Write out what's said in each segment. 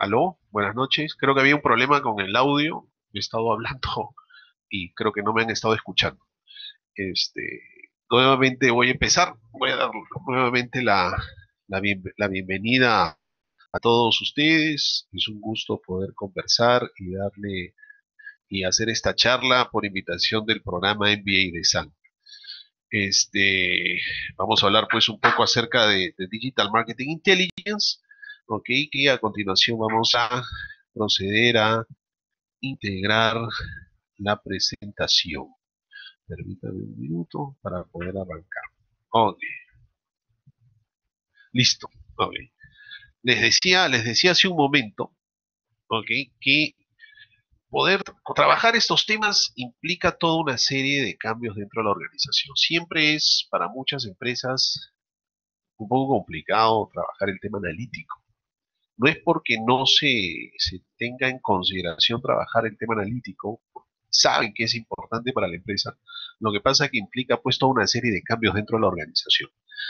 Aló, buenas noches. Creo que había un problema con el audio. He estado hablando y creo que no me han estado escuchando. Este, nuevamente voy a empezar. Voy a dar nuevamente la bienvenida a todos ustedes. Es un gusto poder conversar y darle y hacer esta charla por invitación del programa MBA de SAN. Vamos a hablar pues un poco acerca de Digital Marketing Intelligence, ok, que a continuación vamos a proceder a integrar la presentación. Permítame un minuto para poder arrancar. Ok, listo. Ok. Les decía hace un momento, ok, que poder trabajar estos temas implica toda una serie de cambios dentro de la organización. Siempre es para muchas empresas un poco complicado trabajar el tema analítico. No es porque no se tenga en consideración trabajar el tema analítico, saben que es importante para la empresa. Lo que pasa es que implica pues toda una serie de cambios dentro de la organización.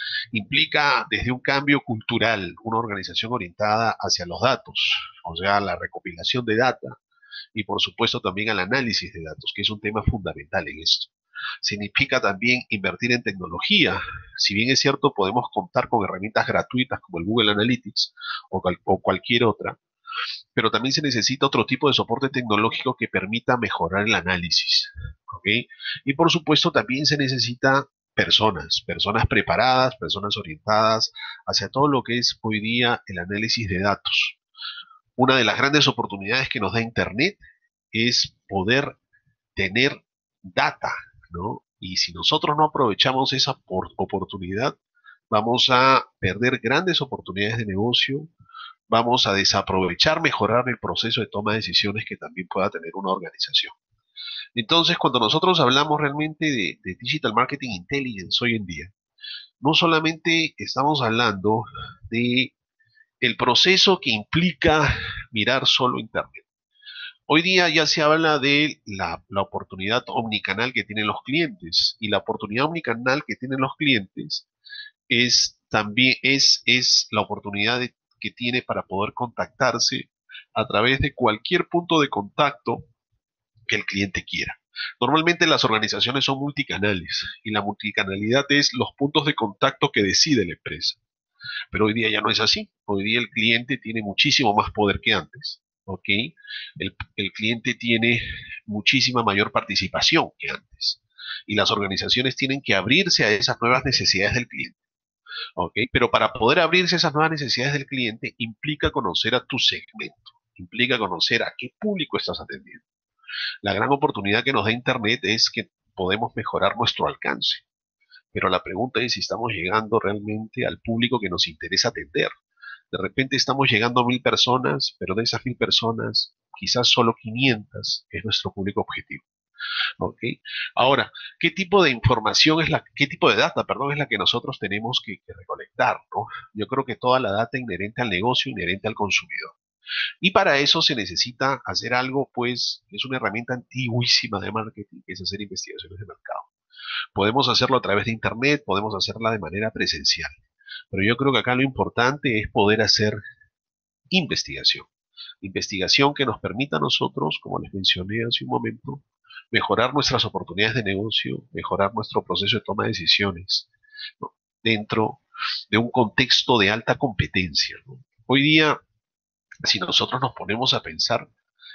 Implica desde un cambio cultural, una organización orientada hacia los datos, o sea, la recopilación de data y por supuesto también al análisis de datos, que es un tema fundamental en esto. Significa también invertir en tecnología. Si bien es cierto, podemos contar con herramientas gratuitas como el Google Analytics o cualquier otra, pero también se necesita otro tipo de soporte tecnológico que permita mejorar el análisis. ¿Ok? Y por supuesto también se necesita personas preparadas, personas orientadas hacia todo lo que es hoy día el análisis de datos. Una de las grandes oportunidades que nos da Internet es poder tener data, ¿no? Y si nosotros no aprovechamos esa oportunidad, vamos a perder grandes oportunidades de negocio, vamos a desaprovechar, mejorar el proceso de toma de decisiones que también pueda tener una organización. Entonces, cuando nosotros hablamos realmente de Digital Marketing Intelligence hoy en día, no solamente estamos hablando de el proceso que implica mirar solo Internet. Hoy día ya se habla de la oportunidad omnicanal que tienen los clientes y la oportunidad omnicanal que tienen los clientes es también es la oportunidad que tiene para poder contactarse a través de cualquier punto de contacto que el cliente quiera. Normalmente las organizaciones son multicanales y la multicanalidad es los puntos de contacto que decide la empresa. Pero hoy día ya no es así. Hoy día el cliente tiene muchísimo más poder que antes. ¿Ok? El cliente tiene muchísima mayor participación que antes. Y las organizaciones tienen que abrirse a esas nuevas necesidades del cliente. ¿Ok? Pero para poder abrirse a esas nuevas necesidades del cliente implica conocer a tu segmento, implica conocer a qué público estás atendiendo. La gran oportunidad que nos da Internet es que podemos mejorar nuestro alcance. Pero la pregunta es si estamos llegando realmente al público que nos interesa atender. De repente estamos llegando a 1.000 personas, pero de esas 1.000 personas, quizás solo 500 es nuestro público objetivo. ¿Ok? Ahora, qué tipo de data, perdón, es la que nosotros tenemos que recolectar, ¿no? Yo creo que toda la data inherente al negocio, inherente al consumidor. Y para eso se necesita hacer algo, pues, es una herramienta antiguísima de marketing, que es hacer investigaciones de mercado. Podemos hacerlo a través de Internet, podemos hacerla de manera presencial. Pero yo creo que acá lo importante es poder hacer investigación. Investigación que nos permita a nosotros, como les mencioné hace un momento, mejorar nuestras oportunidades de negocio, mejorar nuestro proceso de toma de decisiones, ¿no? Dentro de un contexto de alta competencia, ¿no? Hoy día, si nosotros nos ponemos a pensar,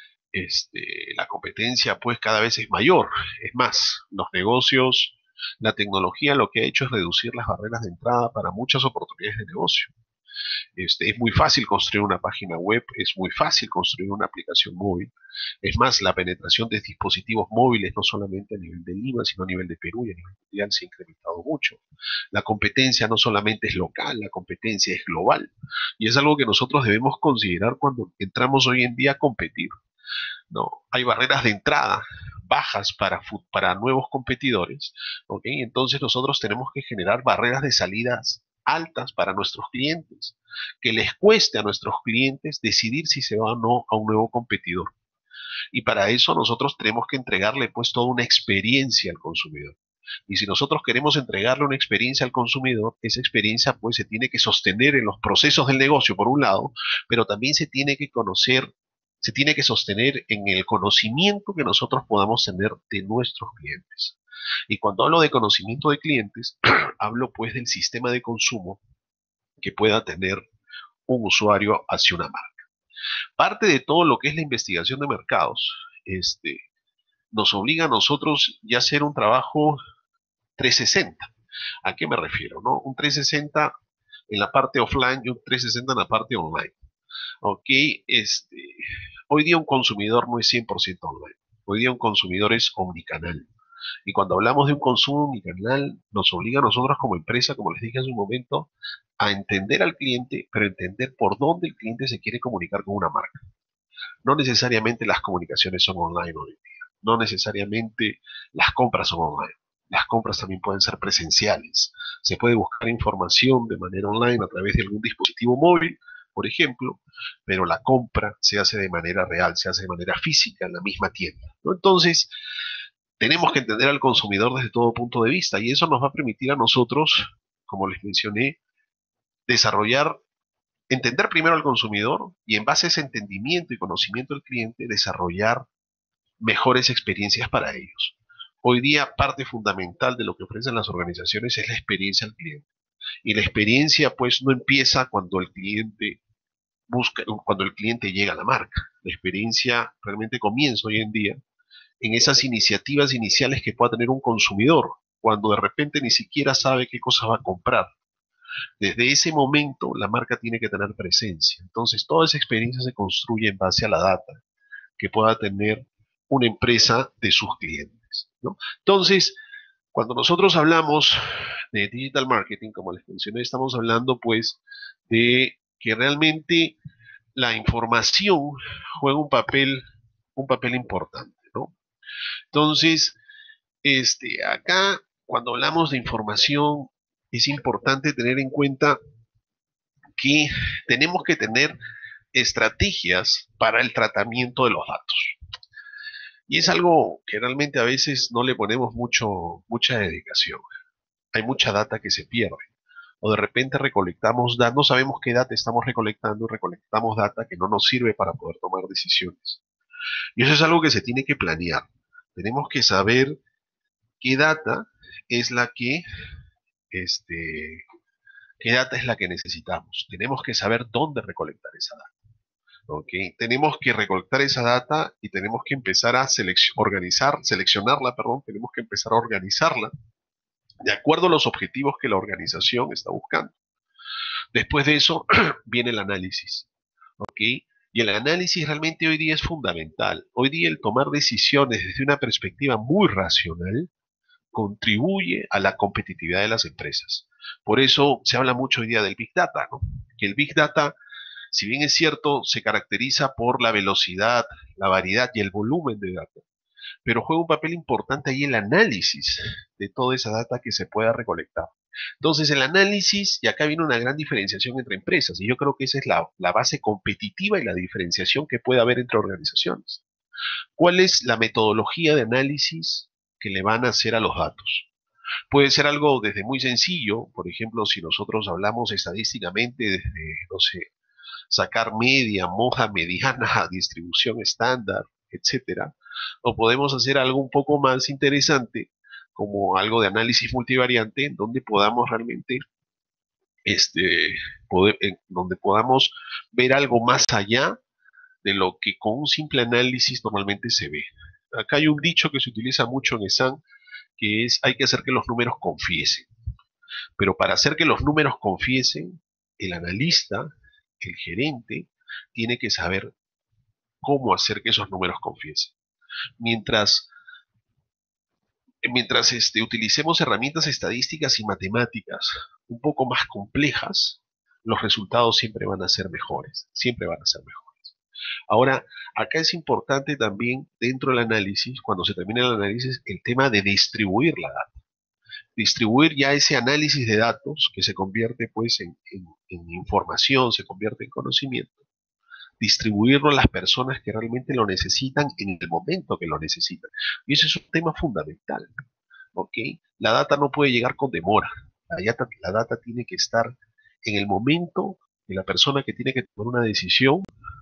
la competencia pues cada vez es mayor. Es más, los negocios, la tecnología lo que ha hecho es reducir las barreras de entrada para muchas oportunidades de negocio. Es muy fácil construir una página web, es muy fácil construir una aplicación móvil. Es más, la penetración de dispositivos móviles, no solamente a nivel de Lima, sino a nivel de Perú y a nivel mundial, se ha incrementado mucho. La competencia no solamente es local, la competencia es global. Y es algo que nosotros debemos considerar cuando entramos hoy en día a competir. ¿No? Hay barreras de entrada bajas para nuevos competidores, ¿ok? Entonces nosotros tenemos que generar barreras de salidas altas para nuestros clientes, que les cueste a nuestros clientes decidir si se va o no a un nuevo competidor. Y para eso nosotros tenemos que entregarle pues toda una experiencia al consumidor. Y si nosotros queremos entregarle una experiencia al consumidor, esa experiencia pues se tiene que sostener en los procesos del negocio, por un lado, pero también se tiene que conocer, se tiene que sostener en el conocimiento que nosotros podamos tener de nuestros clientes. Y cuando hablo de conocimiento de clientes, hablo pues del sistema de consumo que pueda tener un usuario hacia una marca. Parte de todo lo que es la investigación de mercados, nos obliga a nosotros ya a hacer un trabajo 360. ¿A qué me refiero? ¿No? Un 360 en la parte offline y un 360 en la parte online. Ok, hoy día un consumidor no es 100% online. Hoy día un consumidor es omnicanal. Y cuando hablamos de un consumo omnicanal, nos obliga a nosotros como empresa, como les dije hace un momento, a entender al cliente, pero entender por dónde el cliente se quiere comunicar con una marca. No necesariamente las comunicaciones son online hoy en día. No necesariamente las compras son online. Las compras también pueden ser presenciales. Se puede buscar información de manera online a través de algún dispositivo móvil, por ejemplo, pero la compra se hace de manera real, se hace de manera física en la misma tienda, ¿no? Entonces, tenemos que entender al consumidor desde todo punto de vista y eso nos va a permitir a nosotros, como les mencioné, desarrollar, entender primero al consumidor y en base a ese entendimiento y conocimiento del cliente, desarrollar mejores experiencias para ellos. Hoy día parte fundamental de lo que ofrecen las organizaciones es la experiencia al cliente. Y la experiencia pues no empieza cuando el cliente busca, cuando el cliente llega a la marca. La experiencia realmente comienza hoy en día en esas iniciativas iniciales que pueda tener un consumidor, cuando de repente ni siquiera sabe qué cosa va a comprar. Desde ese momento la marca tiene que tener presencia. Entonces toda esa experiencia se construye en base a la data que pueda tener una empresa de sus clientes, ¿no? Entonces, cuando nosotros hablamos de digital marketing, como les mencioné, estamos hablando pues de que realmente la información juega un papel importante, ¿no? Entonces, acá, cuando hablamos de información, es importante tener en cuenta que tenemos que tener estrategias para el tratamiento de los datos. Y es algo que realmente a veces no le ponemos mucha dedicación. Hay mucha data que se pierde. O de repente recolectamos datos, no sabemos qué data estamos recolectando y recolectamos data que no nos sirve para poder tomar decisiones. Y eso es algo que se tiene que planear. Tenemos que saber qué data es la que, este, qué data es la que necesitamos. Tenemos que saber dónde recolectar esa data. ¿Ok? Tenemos que recolectar esa data y tenemos que empezar a seleccionarla, perdón, tenemos que empezar a organizarla de acuerdo a los objetivos que la organización está buscando. Después de eso viene el análisis, ¿ok? Y el análisis realmente hoy día es fundamental. Hoy día el tomar decisiones desde una perspectiva muy racional contribuye a la competitividad de las empresas. Por eso se habla mucho hoy día del Big Data, ¿no? Que el Big Data, si bien es cierto, se caracteriza por la velocidad, la variedad y el volumen de datos, pero juega un papel importante ahí el análisis de toda esa data que se pueda recolectar. Entonces, el análisis, y acá viene una gran diferenciación entre empresas, y yo creo que esa es la base competitiva y la diferenciación que puede haber entre organizaciones. ¿Cuál es la metodología de análisis que le van a hacer a los datos? Puede ser algo desde muy sencillo, por ejemplo, si nosotros hablamos estadísticamente desde, no sé, sacar media, moja, mediana, distribución estándar, etcétera. O podemos hacer algo un poco más interesante, como algo de análisis multivariante, en donde podamos realmente, donde podamos ver algo más allá de lo que con un simple análisis normalmente se ve. Acá hay un dicho que se utiliza mucho en ESAN, que es hay que hacer que los números confiesen. Pero para hacer que los números confiesen, el analista, el gerente, tiene que saber cómo hacer que esos números confiesen. Mientras, mientras utilicemos herramientas estadísticas y matemáticas un poco más complejas, los resultados siempre van a ser mejores, siempre van a ser mejores. Ahora, acá es importante también dentro del análisis, cuando se termina el análisis, el tema de distribuir la data. Distribuir ya ese análisis de datos que se convierte pues en información, se convierte en conocimiento, distribuirlo a las personas que realmente lo necesitan en el momento que lo necesitan. Y ese es un tema fundamental, ¿ok? La data no puede llegar con demora. La data tiene que estar en el momento que la persona que tiene que tomar una decisión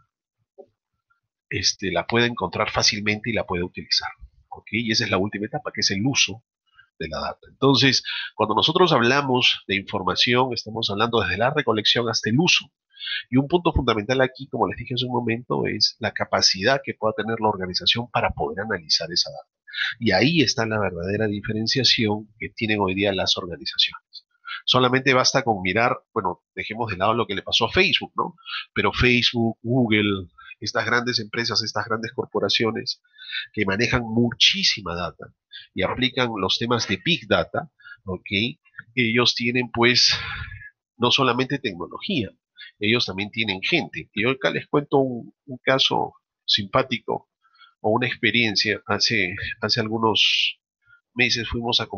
la puede encontrar fácilmente y la puede utilizar. ¿Ok? Y esa es la última etapa, que es el uso de la data. Entonces, cuando nosotros hablamos de información, estamos hablando desde la recolección hasta el uso. Y un punto fundamental aquí, como les dije hace un momento, es la capacidad que pueda tener la organización para poder analizar esa data. Y ahí está la verdadera diferenciación que tienen hoy día las organizaciones. Solamente basta con mirar, bueno, dejemos de lado lo que le pasó a Facebook, ¿no? Pero Facebook, Google, estas grandes empresas, estas grandes corporaciones que manejan muchísima data y aplican los temas de Big Data, ¿ok? Ellos tienen pues no solamente tecnología, ellos también tienen gente. Y hoy acá les cuento un caso simpático o una experiencia. Hace algunos meses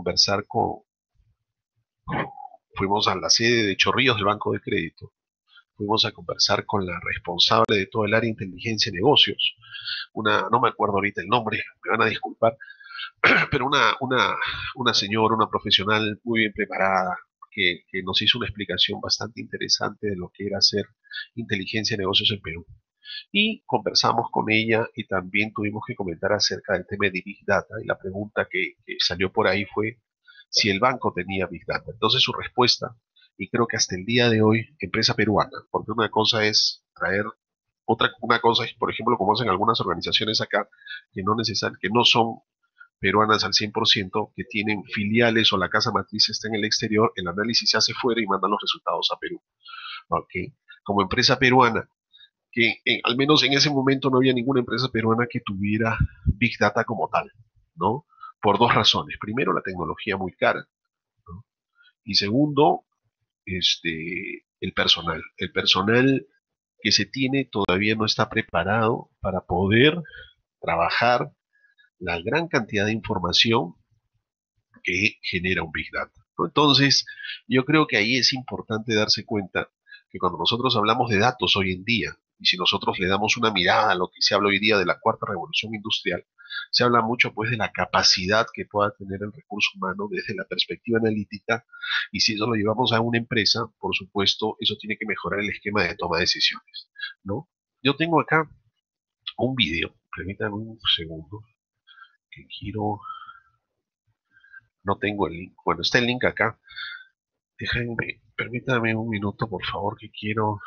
fuimos a la sede de Chorrillos del Banco de Crédito, fuimos a conversar con la responsable de todo el área de inteligencia y negocios, no me acuerdo ahorita el nombre, me van a disculpar, pero una señora, una profesional muy bien preparada, que nos hizo una explicación bastante interesante de lo que era hacer inteligencia de negocios en Perú. Y conversamos con ella y también tuvimos que comentar acerca del tema de Big Data y la pregunta que salió por ahí fue si el banco tenía Big Data. Entonces su respuesta, y creo que hasta el día de hoy, empresa peruana, porque una cosa es traer, una cosa es, por ejemplo, como hacen algunas organizaciones acá, que no son peruanas al 100%, que tienen filiales o la casa matriz está en el exterior, el análisis se hace fuera y mandan los resultados a Perú. ¿Ok? Como empresa peruana, que al menos en ese momento no había ninguna empresa peruana que tuviera Big Data como tal, ¿no? Por dos razones. Primero, la tecnología muy cara, ¿no? Y segundo, el personal. El personal que se tiene todavía no está preparado para poder trabajar la gran cantidad de información que genera un Big Data, ¿no? Entonces, yo creo que ahí es importante darse cuenta que cuando nosotros hablamos de datos hoy en día, y si nosotros le damos una mirada a lo que se habla hoy día de la cuarta revolución industrial, se habla mucho pues de la capacidad que pueda tener el recurso humano desde la perspectiva analítica, y si eso lo llevamos a una empresa, por supuesto, eso tiene que mejorar el esquema de toma de decisiones, ¿no? Yo tengo acá un video, permítanme un segundo, que quiero, no tengo el link, bueno, está el link acá. Déjenme, permítame un minuto, por favor, que quiero.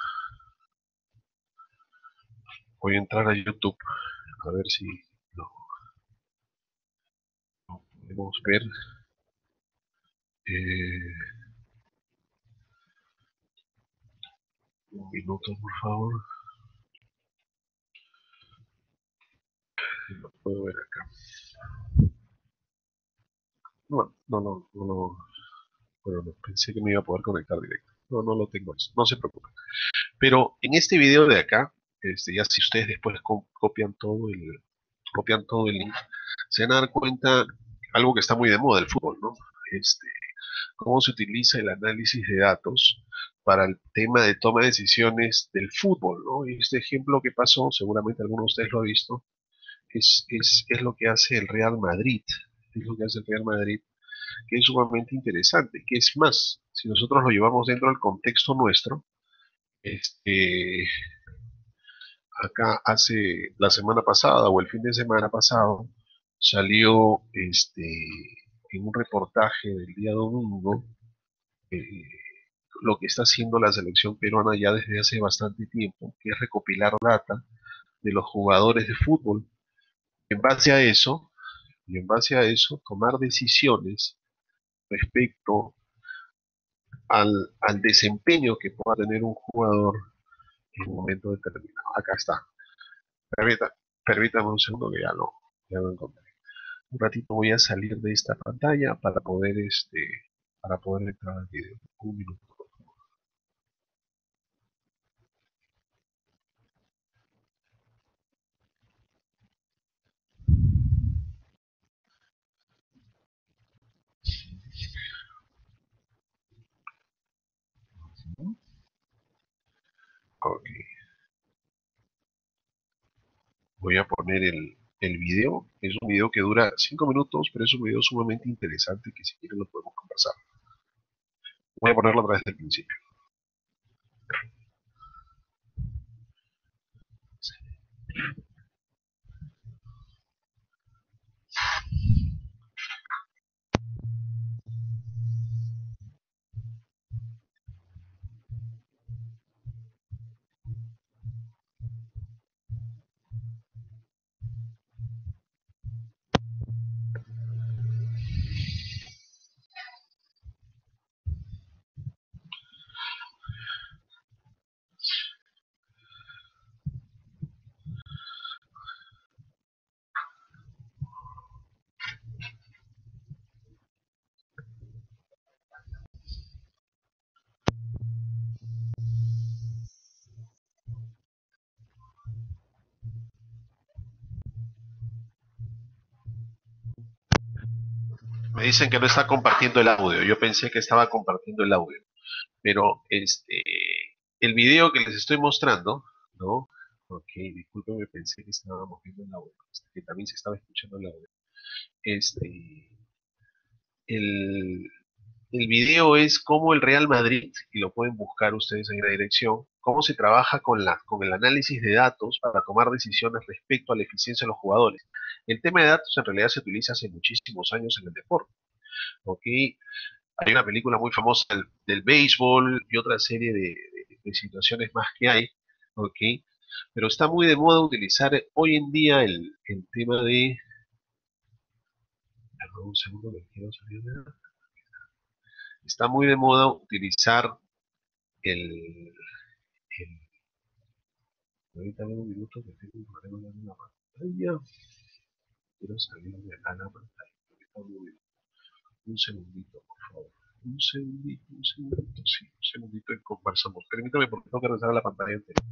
Voy a entrar a YouTube a ver si lo, lo podemos ver. Eh, un minuto, por favor. Si lo puedo ver acá. No, no, no, no, no. Bueno, no, pensé que me iba a poder conectar directo. No, no lo tengo eso. No se preocupen. Pero en este video de acá, ya si ustedes después copian todo el link, se van a dar cuenta algo que está muy de moda, el fútbol, ¿no? Este, cómo se utiliza el análisis de datos para el tema de toma de decisiones del fútbol, ¿no? Y este ejemplo que pasó, seguramente alguno de ustedes lo ha visto, es lo que hace el Real Madrid, es lo que hace el Real Madrid, que es sumamente interesante, que es más, si nosotros lo llevamos dentro del contexto nuestro, este, acá hace la semana pasada o el fin de semana pasado, salió en un reportaje del día domingo, eh, lo que está haciendo la selección peruana ya desde hace bastante tiempo, que es recopilar data de los jugadores de fútbol. En base a eso, y en base a eso, tomar decisiones respecto al desempeño que pueda tener un jugador en un momento determinado. Acá está. Permita- Permítame un segundo que ya lo encontré. Un ratito voy a salir de esta pantalla para poder entrar al video. Un minuto. Ok. Voy a poner el el video. Es un video que dura 5 minutos, pero es un video sumamente interesante que si quieren lo podemos conversar. Voy a ponerlo otra vez desde el principio. Me dicen que no está compartiendo el audio. Yo pensé que estaba compartiendo el audio. Pero el video que les estoy mostrando, ¿no? Ok, discúlpenme, pensé que estábamos viendo el audio, que también se estaba escuchando el audio. Este, el, el video es cómo el Real Madrid, y lo pueden buscar ustedes en la dirección, cómo se trabaja con el análisis de datos para tomar decisiones respecto a la eficiencia de los jugadores. El tema de datos en realidad se utiliza hace muchísimos años en el deporte, ¿ok? Hay una película muy famosa del béisbol y otra serie de situaciones más que hay, ¿ok? Pero está muy de moda utilizar hoy en día el tema de... Perdón, un segundo, que quiero salir de... Está muy de moda utilizar el... ahorita en un minuto que tengo un problema en la pantalla. Quiero salir de la pantalla. Un segundito, por favor. Un segundito, sí, un segundito y conversamos. Permítame porque tengo que regresar a la pantalla anterior.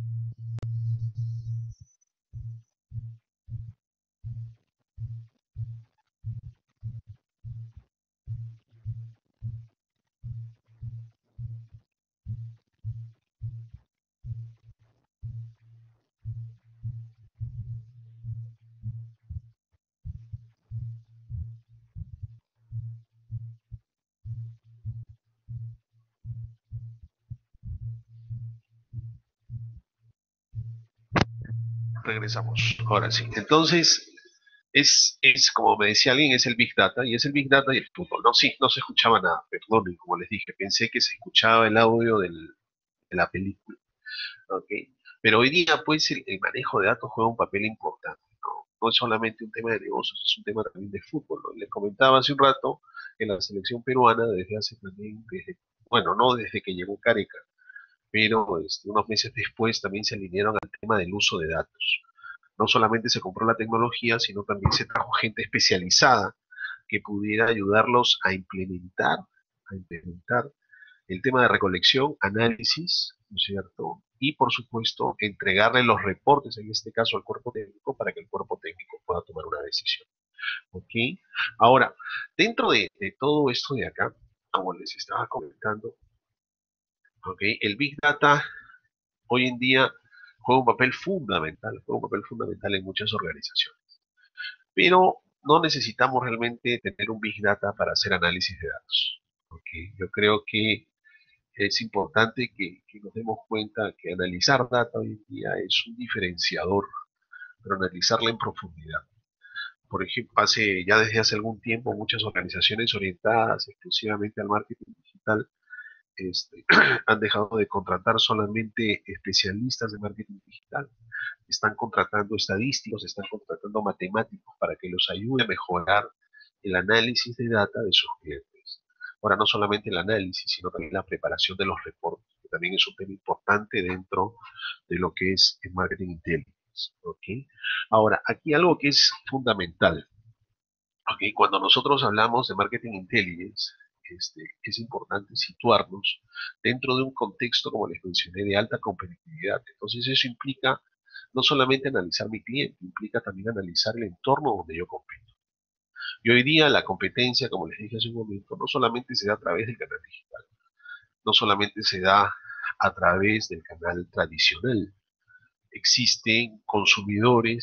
Regresamos. Ahora sí. Entonces, es como me decía alguien, es el Big Data, y es el Big Data y el fútbol. No, sí, no se escuchaba nada, perdón, como les dije, pensé que se escuchaba el audio de la película, ¿ok? Pero hoy día, pues, el manejo de datos juega un papel importante, ¿no? No es solamente un tema de negocios, es un tema también de fútbol, ¿no? Les comentaba hace un rato que la selección peruana desde hace también, bueno, no desde que llegó Careca, pero unos meses después también se alinearon al tema del uso de datos. No solamente se compró la tecnología, sino también se trajo gente especializada que pudiera ayudarlos a implementar el tema de recolección, análisis, ¿no es cierto? Y por supuesto, entregarle los reportes, en este caso al cuerpo técnico, para que el cuerpo técnico pueda tomar una decisión. ¿Ok? Ahora, dentro de todo esto de acá, como les estaba comentando, ¿ok? El Big Data hoy en día juega un papel fundamental en muchas organizaciones. Pero no necesitamos realmente tener un Big Data para hacer análisis de datos. ¿Ok? Yo creo que es importante que nos demos cuenta que analizar data hoy en día es un diferenciador, pero analizarla en profundidad. Por ejemplo, ya desde hace algún tiempo muchas organizaciones orientadas exclusivamente al marketing digital han dejado de contratar solamente especialistas de marketing digital. Están contratando estadísticos, están contratando matemáticos para que los ayude a mejorar el análisis de data de sus clientes. Ahora, no solamente el análisis, sino también la preparación de los reportes, que también es un tema importante dentro de lo que es el marketing intelligence. ¿Ok? Ahora, aquí algo que es fundamental. ¿Ok? Cuando nosotros hablamos de marketing intelligence, es importante situarnos dentro de un contexto, como les mencioné, de alta competitividad. Entonces, eso implica no solamente analizar mi cliente, implica también analizar el entorno donde yo compito. Y hoy día la competencia, como les dije hace un momento, no solamente se da a través del canal digital, no solamente se da a través del canal tradicional. Existen consumidores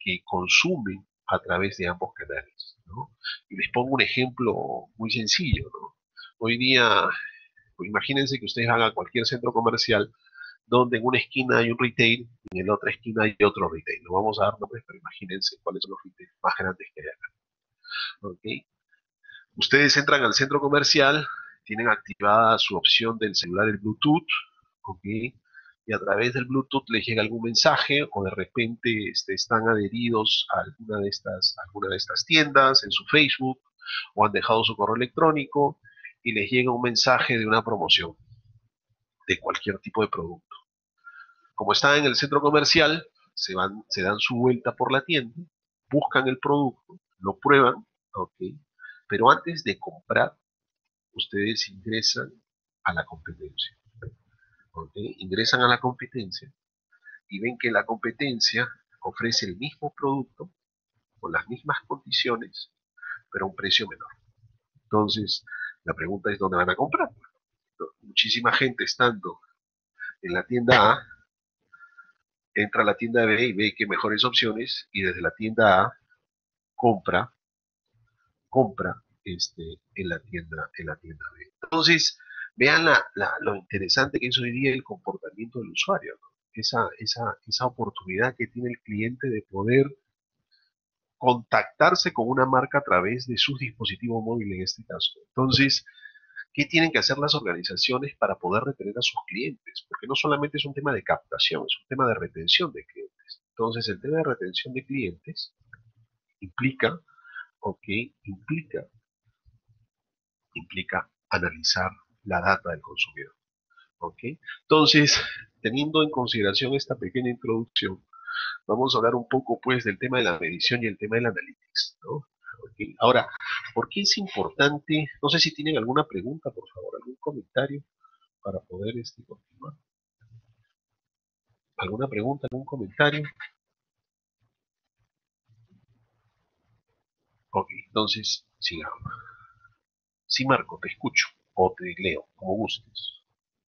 que consumen a través de ambos canales, ¿no? Y les pongo un ejemplo muy sencillo, ¿no? Hoy día, pues, imagínense que ustedes van a cualquier centro comercial donde en una esquina hay un retail y en la otra esquina hay otro retail. No vamos a dar nombres, pero imagínense cuáles son los retails más grandes que hay acá, ¿ok? Ustedes entran al centro comercial, tienen activada su opción del celular, el Bluetooth, ¿ok? Y a través del Bluetooth les llega algún mensaje o de repente están adheridos a alguna de estas tiendas en su Facebook o han dejado su correo electrónico y les llega un mensaje de una promoción de cualquier tipo de producto. Como están en el centro comercial, se dan su vuelta por la tienda, buscan el producto, lo prueban, ¿ok? Pero antes de comprar, ustedes ingresan a la competencia, ¿ok? Ingresan a la competencia y ven que la competencia ofrece el mismo producto con las mismas condiciones, pero a un precio menor. Entonces, la pregunta es dónde van a comprar. Muchísima gente estando en la tienda A entra a la tienda B y ve que mejores opciones y desde la tienda A compra, compra en la tienda B. Entonces, vean lo interesante que es hoy día el comportamiento del usuario, ¿no? Esa oportunidad que tiene el cliente de poder contactarse con una marca a través de su dispositivo móvil en este caso. Entonces, ¿qué tienen que hacer las organizaciones para poder retener a sus clientes? Porque no solamente es un tema de captación, es un tema de retención de clientes. Entonces, el tema de retención de clientes implica, ok, implica, implica analizar la data del consumidor, ok. Entonces, teniendo en consideración esta pequeña introducción, vamos a hablar un poco pues del tema de la medición y el tema del analytics, ¿no? Ok. Ahora, ¿por qué es importante? No sé si tienen alguna pregunta, por favor, algún comentario para poder continuar. ¿Alguna pregunta, algún comentario? Ok, entonces, sigamos. Sí, Marco, te escucho o te leo, como gustes.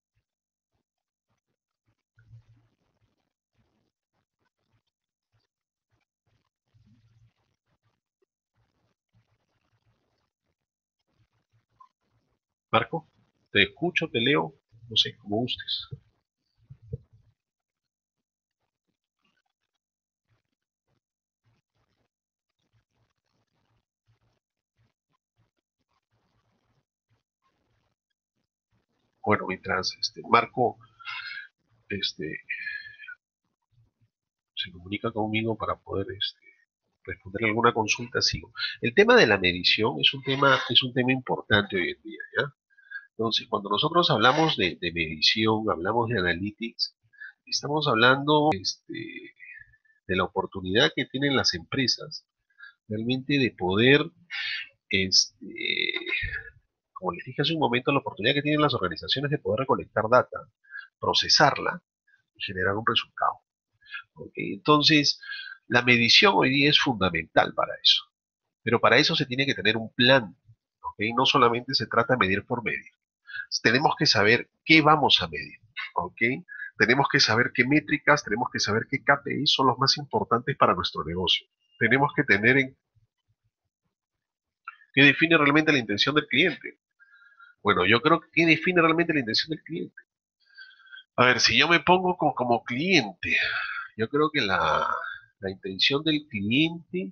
Marco, te escucho, te leo, no sé, como gustes. Bueno, mientras Marco este, se comunica conmigo para poder responder alguna consulta, sigo. El tema de la medición es un tema importante hoy en día, ¿ya? Entonces, cuando nosotros hablamos de medición, hablamos de analytics, estamos hablando de la oportunidad que tienen las empresas realmente de poder, este, como les dije hace un momento, la oportunidad que tienen las organizaciones de poder recolectar data, procesarla y generar un resultado. ¿Ok? Entonces, la medición hoy día es fundamental para eso, pero para eso se tiene que tener un plan. ¿Ok? No solamente se trata de medir por medir. Tenemos que saber qué vamos a medir. ¿Ok? Tenemos que saber qué métricas, tenemos que saber qué KPIs son los más importantes para nuestro negocio. Tenemos que tener en qué define realmente la intención del cliente. Bueno, yo creo que qué define realmente la intención del cliente. A ver, si yo me pongo como cliente, yo creo que la intención del cliente,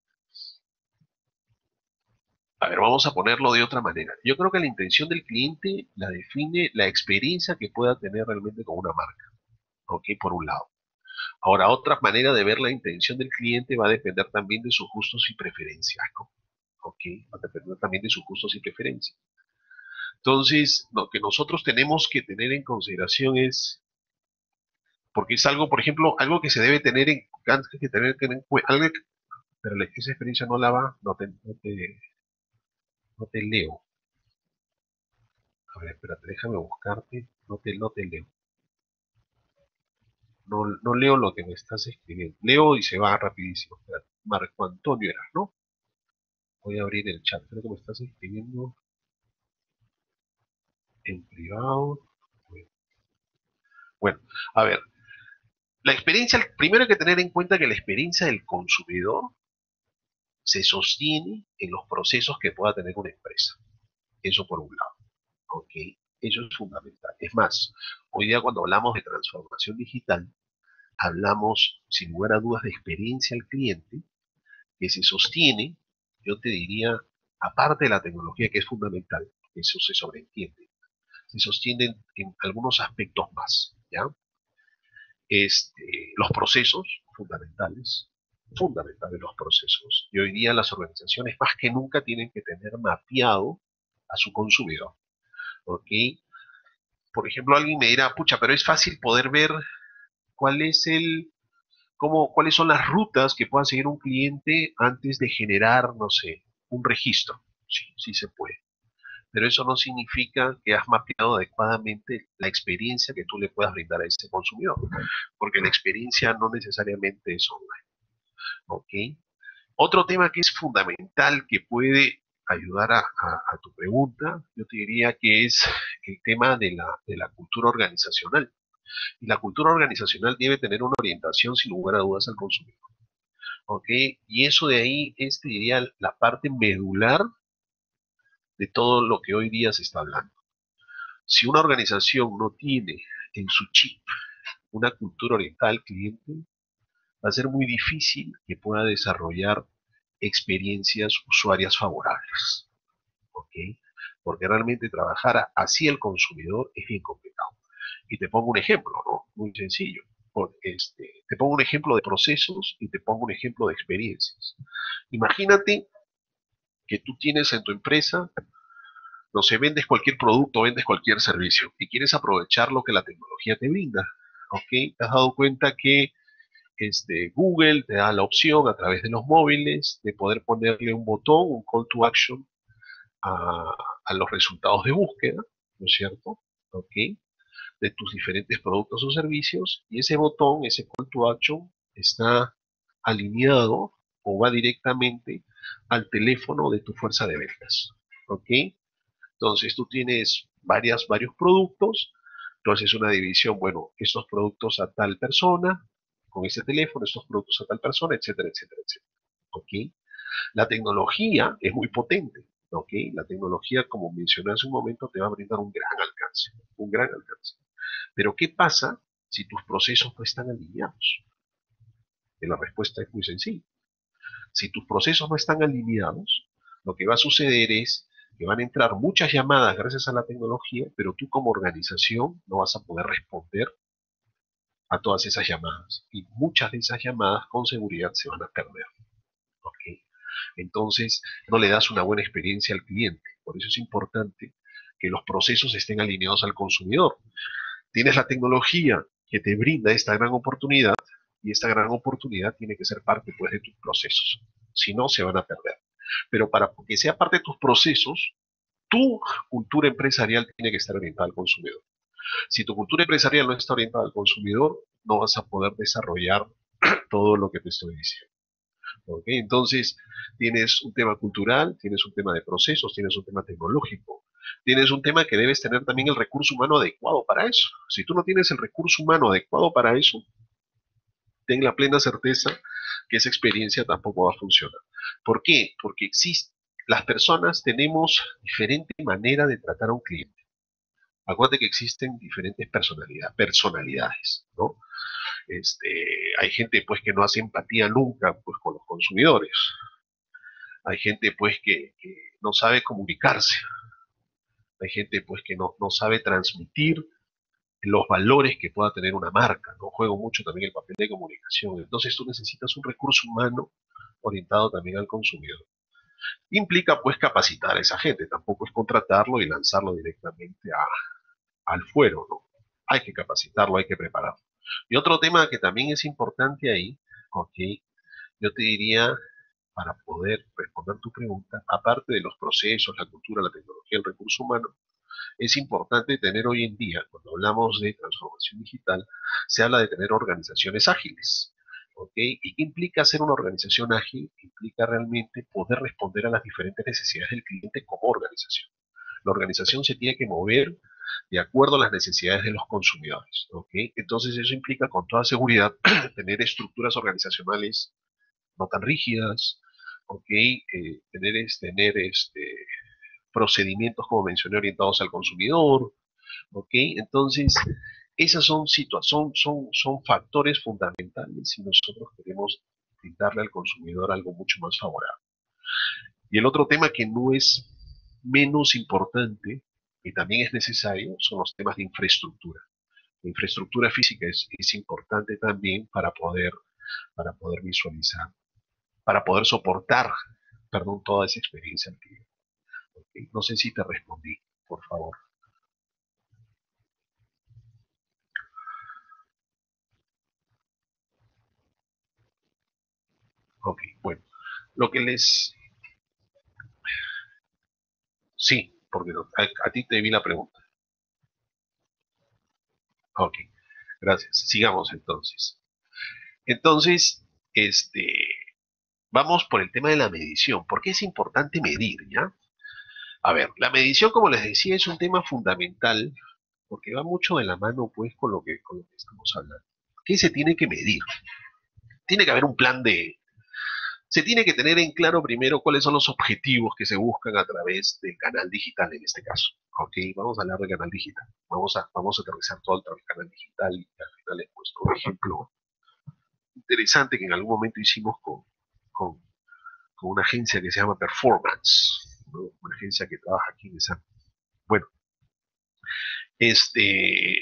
a ver, vamos a ponerlo de otra manera. Yo creo que la intención del cliente la define la experiencia que pueda tener realmente con una marca, ¿ok? Por un lado. Ahora, otra manera de ver la intención del cliente va a depender también de sus gustos y preferencias, ¿no? ¿Ok? Va a depender también de sus gustos y preferencias. Entonces, lo que nosotros tenemos que tener en consideración es, porque es algo, por ejemplo, algo que se debe tener en cuenta, pero esa experiencia no la va, no te leo. A ver, espérate, déjame buscarte, no te leo. No, no leo lo que me estás escribiendo. Leo y se va rapidísimo. Espérate. Marco Antonio eras, ¿no? Voy a abrir el chat. Creo que me estás escribiendo en privado. Bueno, a ver. La experiencia, primero hay que tener en cuenta que la experiencia del consumidor se sostiene en los procesos que pueda tener una empresa. Eso por un lado, ¿ok? Eso es fundamental. Es más, hoy día cuando hablamos de transformación digital, hablamos sin lugar a dudas de experiencia al cliente que se sostiene, yo te diría, aparte de la tecnología que es fundamental, eso se sobreentiende, se sostiene en algunos aspectos más, ¿ya? Los procesos fundamentales, fundamentales los procesos. Y hoy día las organizaciones más que nunca tienen que tener mapeado a su consumidor, ¿ok? Por ejemplo, alguien me dirá, pucha, pero es fácil poder ver cuál es cuáles son las rutas que pueda seguir un cliente antes de generar, no sé, un registro. Sí, sí se puede. Pero eso no significa que has mapeado adecuadamente la experiencia que tú le puedas brindar a ese consumidor, porque la experiencia no necesariamente es online, ¿ok? Otro tema que es fundamental que puede ayudar a tu pregunta, yo te diría que es el tema de la cultura organizacional. Y la cultura organizacional debe tener una orientación sin lugar a dudas al consumidor. ¿Ok? Y eso de ahí es, te diría, la parte medular de todo lo que hoy día se está hablando. Si una organización no tiene en su chip una cultura orientada al cliente, va a ser muy difícil que pueda desarrollar experiencias usuarias favorables. ¿Ok? Porque realmente trabajar hacia el consumidor es bien complicado. Y te pongo un ejemplo, ¿no? Muy sencillo. Te pongo un ejemplo de procesos y te pongo un ejemplo de experiencias. Imagínate que tú tienes en tu empresa, no sé, vendes cualquier producto, vendes cualquier servicio y quieres aprovechar lo que la tecnología te brinda. ¿Ok? Te has dado cuenta que Google te da la opción a través de los móviles de poder ponerle un botón, un call to action a, a los resultados de búsqueda, ¿no es cierto? ¿Ok? De tus diferentes productos o servicios y ese botón, ese call to action, está alineado o va directamente al teléfono de tu fuerza de ventas. ¿Ok? Entonces tú tienes varios productos, tú haces una división, bueno, estos productos a tal persona, con ese teléfono, estos productos a tal persona, etcétera, etcétera, etcétera. ¿Ok? La tecnología es muy potente. ¿Ok? La tecnología, como mencioné hace un momento, te va a brindar un gran alcance, un gran alcance. Pero ¿qué pasa si tus procesos no están alineados? Y la respuesta es muy sencilla. Si tus procesos no están alineados, lo que va a suceder es que van a entrar muchas llamadas gracias a la tecnología, pero tú como organización no vas a poder responder a todas esas llamadas. Y muchas de esas llamadas con seguridad se van a perder. ¿Ok? Entonces, no le das una buena experiencia al cliente. Por eso es importante que los procesos estén alineados al consumidor. Tienes la tecnología que te brinda esta gran oportunidad y esta gran oportunidad tiene que ser parte pues de tus procesos. Si no, se van a perder. Pero para que sea parte de tus procesos, tu cultura empresarial tiene que estar orientada al consumidor. Si tu cultura empresarial no está orientada al consumidor, no vas a poder desarrollar todo lo que te estoy diciendo. ¿Okay? Entonces, tienes un tema cultural, tienes un tema de procesos, tienes un tema tecnológico, tienes un tema que debes tener también el recurso humano adecuado para eso. Si tú no tienes el recurso humano adecuado para eso, ten la plena certeza que esa experiencia tampoco va a funcionar. ¿Por qué? Porque las personas tenemos diferente manera de tratar a un cliente. Acuérdate que existen diferentes personalidades, ¿no? Hay gente pues que no hace empatía nunca pues con los consumidores. Hay gente pues que no sabe comunicarse. Hay gente pues que no sabe transmitir los valores que pueda tener una marca, ¿no? Juego mucho también el papel de comunicación. Entonces tú necesitas un recurso humano orientado también al consumidor. Implica pues capacitar a esa gente, tampoco es contratarlo y lanzarlo directamente al fuero, ¿no? Hay que capacitarlo, hay que prepararlo. Y otro tema que también es importante ahí, ok, yo te diría, para poder responder tu pregunta, aparte de los procesos, la cultura, la tecnología, el recurso humano, es importante tener hoy en día, cuando hablamos de transformación digital, se habla de tener organizaciones ágiles. ¿Ok? ¿Y qué implica ser una organización ágil? Implica realmente poder responder a las diferentes necesidades del cliente como organización. La organización se tiene que mover de acuerdo a las necesidades de los consumidores, ¿ok? Entonces eso implica con toda seguridad tener estructuras organizacionales no tan rígidas, ¿ok? Tener procedimientos, como mencioné, orientados al consumidor, ¿ok? Entonces, esas son factores fundamentales si nosotros queremos darle al consumidor algo mucho más favorable. Y el otro tema que no es menos importante y también es necesario son los temas de infraestructura. La infraestructura física es importante también para poder visualizar, para poder soportar, perdón, toda esa experiencia al cliente. ¿Ok? No sé si te respondí, por favor. Ok, bueno. Lo que les... Sí, porque a ti te vi la pregunta. Ok, gracias. Sigamos entonces. Entonces, este, vamos por el tema de la medición. ¿Por qué es importante medir, ya? A ver, la medición, como les decía, es un tema fundamental porque va mucho de la mano, pues, con lo que estamos hablando. ¿Qué se tiene que medir? Tiene que haber un plan de... Se tiene que tener en claro primero cuáles son los objetivos que se buscan a través del canal digital en este caso. Ok, vamos a hablar del canal digital. Vamos a aterrizar todo el canal digital y al final he puesto un ejemplo interesante que en algún momento hicimos con, con una agencia que se llama Performance, ¿no? Una agencia que trabaja aquí en esa. Bueno, este,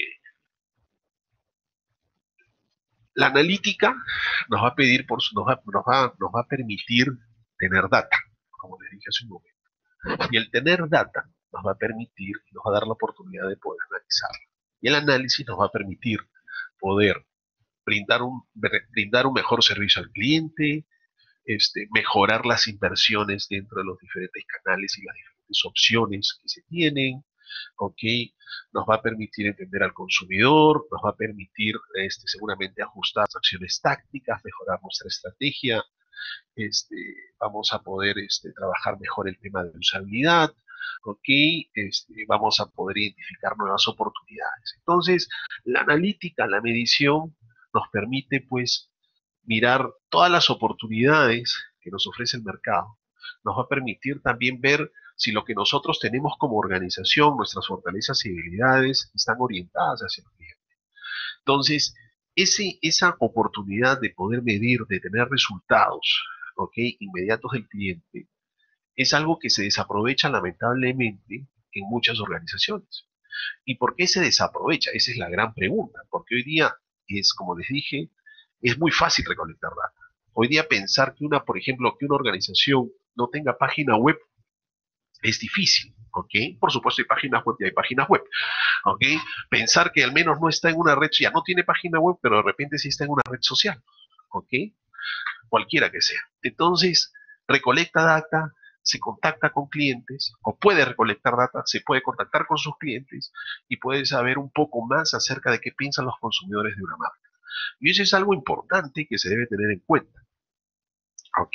la analítica nos va a pedir, nos va a permitir tener data, como les dije hace un momento. Y el tener data nos va a permitir, nos va a dar la oportunidad de poder analizarla. Y el análisis nos va a permitir poder brindar un mejor servicio al cliente, mejorar las inversiones dentro de los diferentes canales y las diferentes opciones que se tienen, ¿ok? Nos va a permitir entender al consumidor, nos va a permitir seguramente ajustar las acciones tácticas, mejorar nuestra estrategia, este, vamos a poder trabajar mejor el tema de usabilidad, ¿ok? Vamos a poder identificar nuevas oportunidades. Entonces, la analítica, la medición, nos permite, pues, mirar todas las oportunidades que nos ofrece el mercado. Nos va a permitir también ver si lo que nosotros tenemos como organización, nuestras fortalezas y debilidades, están orientadas hacia el cliente. Entonces, esa oportunidad de poder medir, de tener resultados, ¿ok? Inmediatos del cliente, es algo que se desaprovecha lamentablemente en muchas organizaciones. ¿Y por qué se desaprovecha? Esa es la gran pregunta, porque hoy día es, como les dije, es muy fácil recolectar datos. Hoy día pensar que por ejemplo, que una organización no tenga página web es difícil, ¿ok? Por supuesto hay páginas web y hay páginas web, ¿ok? Pensar que al menos no está en una red, ya no tiene página web, pero de repente sí está en una red social, ¿ok? Cualquiera que sea. Entonces, recolecta data, se contacta con clientes, o puede recolectar data, se puede contactar con sus clientes y puede saber un poco más acerca de qué piensan los consumidores de una marca. Y eso es algo importante que se debe tener en cuenta, ¿ok?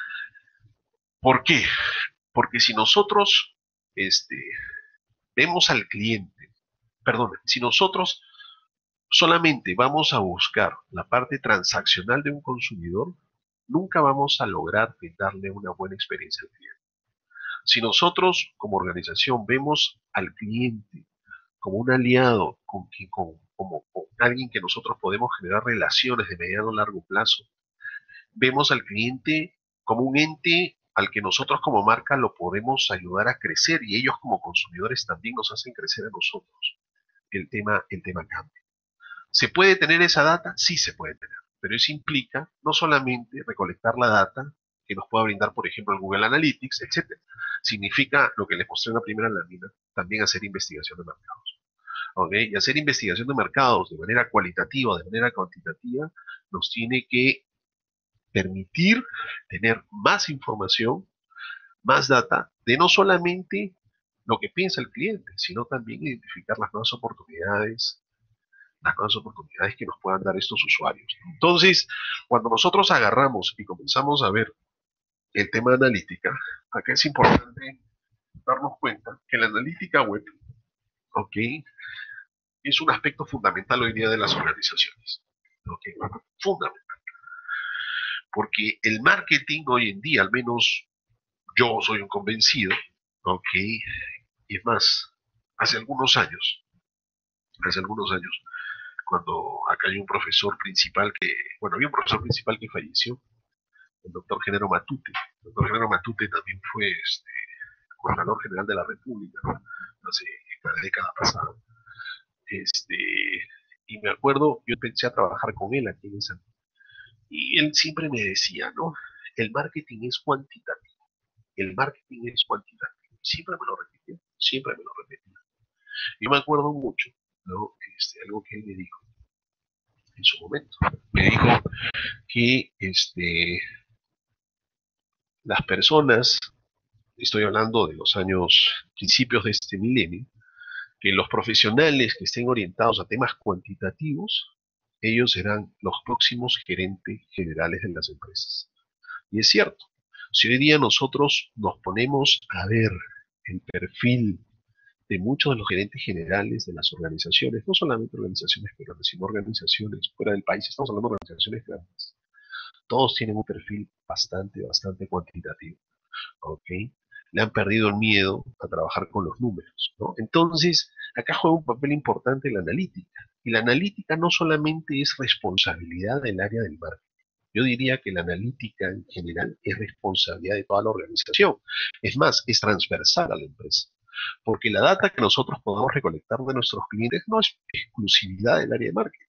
¿Por qué? Porque si nosotros este, vemos al cliente, perdón, si nosotros solamente vamos a buscar la parte transaccional de un consumidor, nunca vamos a lograr darle una buena experiencia al cliente. Si nosotros como organización vemos al cliente como un aliado, como alguien que nosotros podemos generar relaciones de mediano a largo plazo, vemos al cliente como un ente al que nosotros como marca lo podemos ayudar a crecer y ellos como consumidores también nos hacen crecer a nosotros. El tema cambia. ¿Se puede tener esa data? Sí se puede tener, pero eso implica no solamente recolectar la data que nos pueda brindar, por ejemplo, el Google Analytics, etcétera. Significa lo que les mostré en la primera lámina, también hacer investigación de mercados. ¿Ok? Y hacer investigación de mercados de manera cualitativa, de manera cuantitativa, nos tiene que permitir tener más información, más data, de no solamente lo que piensa el cliente, sino también identificar las nuevas oportunidades que nos puedan dar estos usuarios. Entonces, cuando nosotros agarramos y comenzamos a ver el tema de analítica, acá es importante darnos cuenta que la analítica web, ¿ok? Es un aspecto fundamental hoy día de las organizaciones, ¿ok? Fundamental, porque el marketing hoy en día, al menos yo soy un convencido, ¿ok? Y es más, hace algunos años, hace algunos años, cuando acá hay un profesor principal que, bueno, había un profesor principal que falleció, el doctor Genaro Matute. El doctor Genaro Matute también fue Contralor General de la República, ¿no? Hace la década pasada. Este, y me acuerdo, yo empecé a trabajar con él aquí en San. Y él siempre me decía, ¿no? El marketing es cuantitativo. El marketing es cuantitativo. Siempre me lo repitió, siempre me lo repitió. Yo me acuerdo mucho, ¿no? Algo que él me dijo en su momento. Me dijo que las personas, estoy hablando de los años principios de este milenio, que los profesionales que estén orientados a temas cuantitativos, ellos serán los próximos gerentes generales de las empresas. Y es cierto, si hoy día nosotros nos ponemos a ver el perfil de muchos de los gerentes generales de las organizaciones, no solamente organizaciones peruanas, sino organizaciones fuera del país, estamos hablando de organizaciones grandes, todos tienen un perfil bastante cuantitativo, ¿ok? Le han perdido el miedo a trabajar con los números, ¿no? Entonces, acá juega un papel importante la analítica. Y la analítica no solamente es responsabilidad del área del marketing. Yo diría que la analítica en general es responsabilidad de toda la organización. Es más, es transversal a la empresa. Porque la data que nosotros podamos recolectar de nuestros clientes no es exclusividad del área de marketing.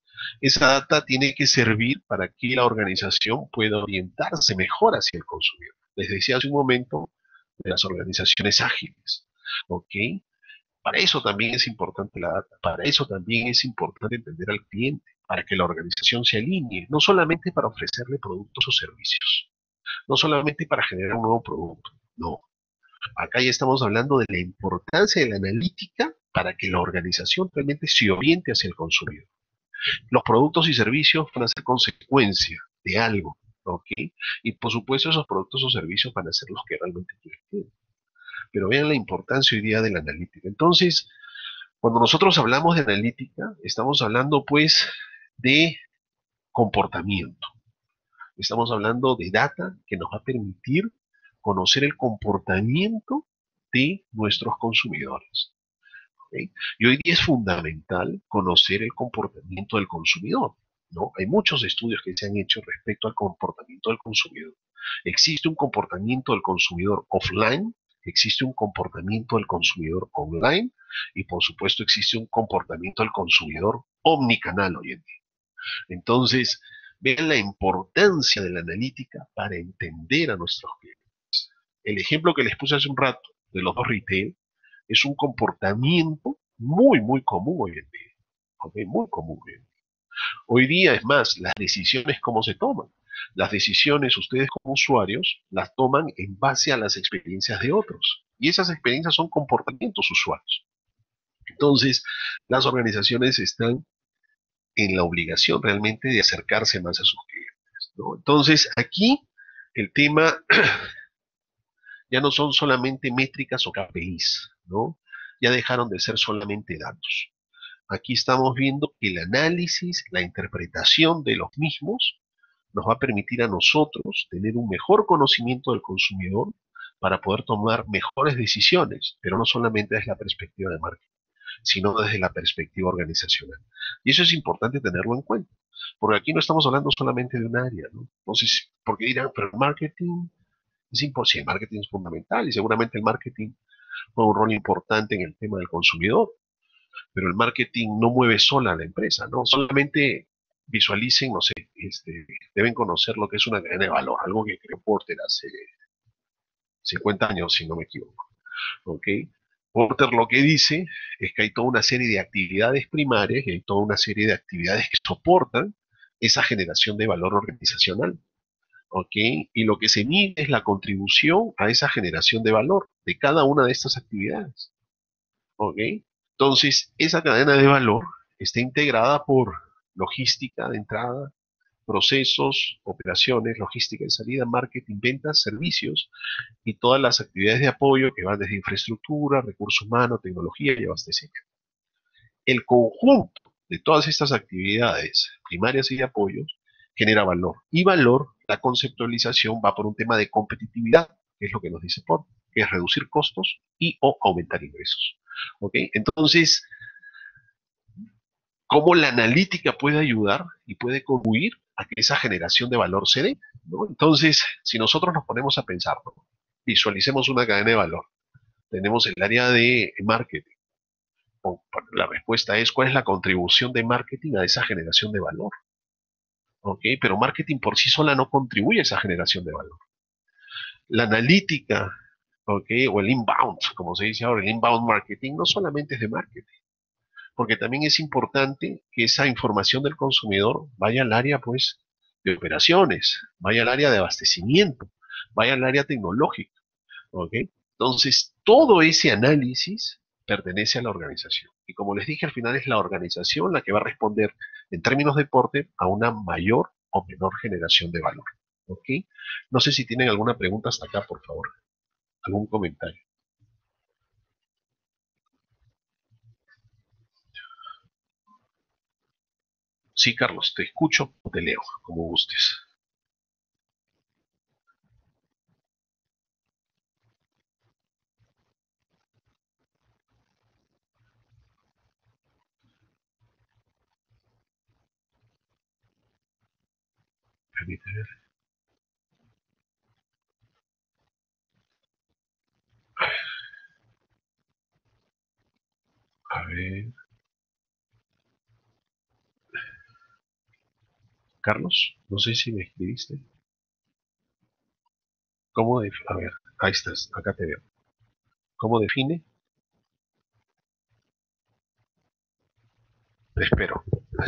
Esa data tiene que servir para que la organización pueda orientarse mejor hacia el consumidor. Les decía hace un momento de las organizaciones ágiles, ¿ok? Para eso también es importante la data, para eso también es importante entender al cliente, para que la organización se alinee, no solamente para ofrecerle productos o servicios, no solamente para generar un nuevo producto, no. Acá ya estamos hablando de la importancia de la analítica para que la organización realmente se oriente hacia el consumidor. Los productos y servicios van a ser consecuencia de algo, ¿ok? Y por supuesto esos productos o servicios van a ser los que realmente quieren. Pero vean la importancia hoy día de la analítica. Entonces, cuando nosotros hablamos de analítica, estamos hablando pues de comportamiento. Estamos hablando de data que nos va a permitir conocer el comportamiento de nuestros consumidores. ¿Ok? Y hoy día es fundamental conocer el comportamiento del consumidor, ¿no? Hay muchos estudios que se han hecho respecto al comportamiento del consumidor. Existe un comportamiento del consumidor offline, existe un comportamiento del consumidor online y por supuesto existe un comportamiento del consumidor omnicanal hoy en día. Entonces, vean la importancia de la analítica para entender a nuestros clientes. El ejemplo que les puse hace un rato de los dos retail es un comportamiento muy común hoy en día. ¿Ok? Muy común hoy en día. Hoy día, es más, las decisiones, ¿cómo se toman? Las decisiones, ustedes como usuarios, las toman en base a las experiencias de otros. Y esas experiencias son comportamientos usuarios. Entonces, las organizaciones están en la obligación realmente de acercarse más a sus clientes, ¿no? Entonces, aquí el tema ya no son solamente métricas o KPIs, ¿no? Ya dejaron de ser solamente datos. Aquí estamos viendo que el análisis, la interpretación de los mismos nos va a permitir a nosotros tener un mejor conocimiento del consumidor para poder tomar mejores decisiones, pero no solamente desde la perspectiva de marketing, sino desde la perspectiva organizacional. Y eso es importante tenerlo en cuenta, porque aquí no estamos hablando solamente de un área, ¿no? Entonces, porque dirán, pero el marketing es imposible, el marketing es fundamental y seguramente el marketing juega un rol importante en el tema del consumidor, pero el marketing no mueve sola a la empresa, ¿no? Solamente visualicen, no sé, deben conocer lo que es una cadena de valor, algo que creó Porter hace 50 años, si no me equivoco, ¿ok? Porter lo que dice es que hay toda una serie de actividades primarias y hay toda una serie de actividades que soportan esa generación de valor organizacional, ¿ok? Y lo que se mide es la contribución a esa generación de valor de cada una de estas actividades, ¿ok? Entonces, esa cadena de valor está integrada por logística de entrada, procesos, operaciones, logística de salida, marketing, ventas, servicios y todas las actividades de apoyo que van desde infraestructura, recursos humanos, tecnología y abastecimiento. El conjunto de todas estas actividades primarias y de apoyos genera valor. Y valor, la conceptualización va por un tema de competitividad, que es lo que nos dice POR, que es reducir costos y o aumentar ingresos. ¿Ok? Entonces, ¿cómo la analítica puede ayudar y puede contribuir a que esa generación de valor se dé? ¿No? Entonces, si nosotros nos ponemos a pensar, ¿no? Visualicemos una cadena de valor. Tenemos el área de marketing. La respuesta es, ¿cuál es la contribución de marketing a esa generación de valor? ¿Ok? Pero marketing por sí sola no contribuye a esa generación de valor. La analítica, ¿ok? O el inbound, como se dice ahora, el inbound marketing no solamente es de marketing, porque también es importante que esa información del consumidor vaya al área, pues, de operaciones, vaya al área de abastecimiento, vaya al área tecnológica, ¿ok? Entonces, todo ese análisis pertenece a la organización. Y como les dije, al final es la organización la que va a responder en términos de porte a una mayor o menor generación de valor. ¿Ok? No sé si tienen alguna pregunta hasta acá, por favor. ¿Algún comentario? Sí, Carlos, te escucho o te leo, como gustes. Permíteme ver. A ver. Carlos, no sé si me escribiste. A ver, ahí estás, acá te veo. ¿Cómo define? Te espero.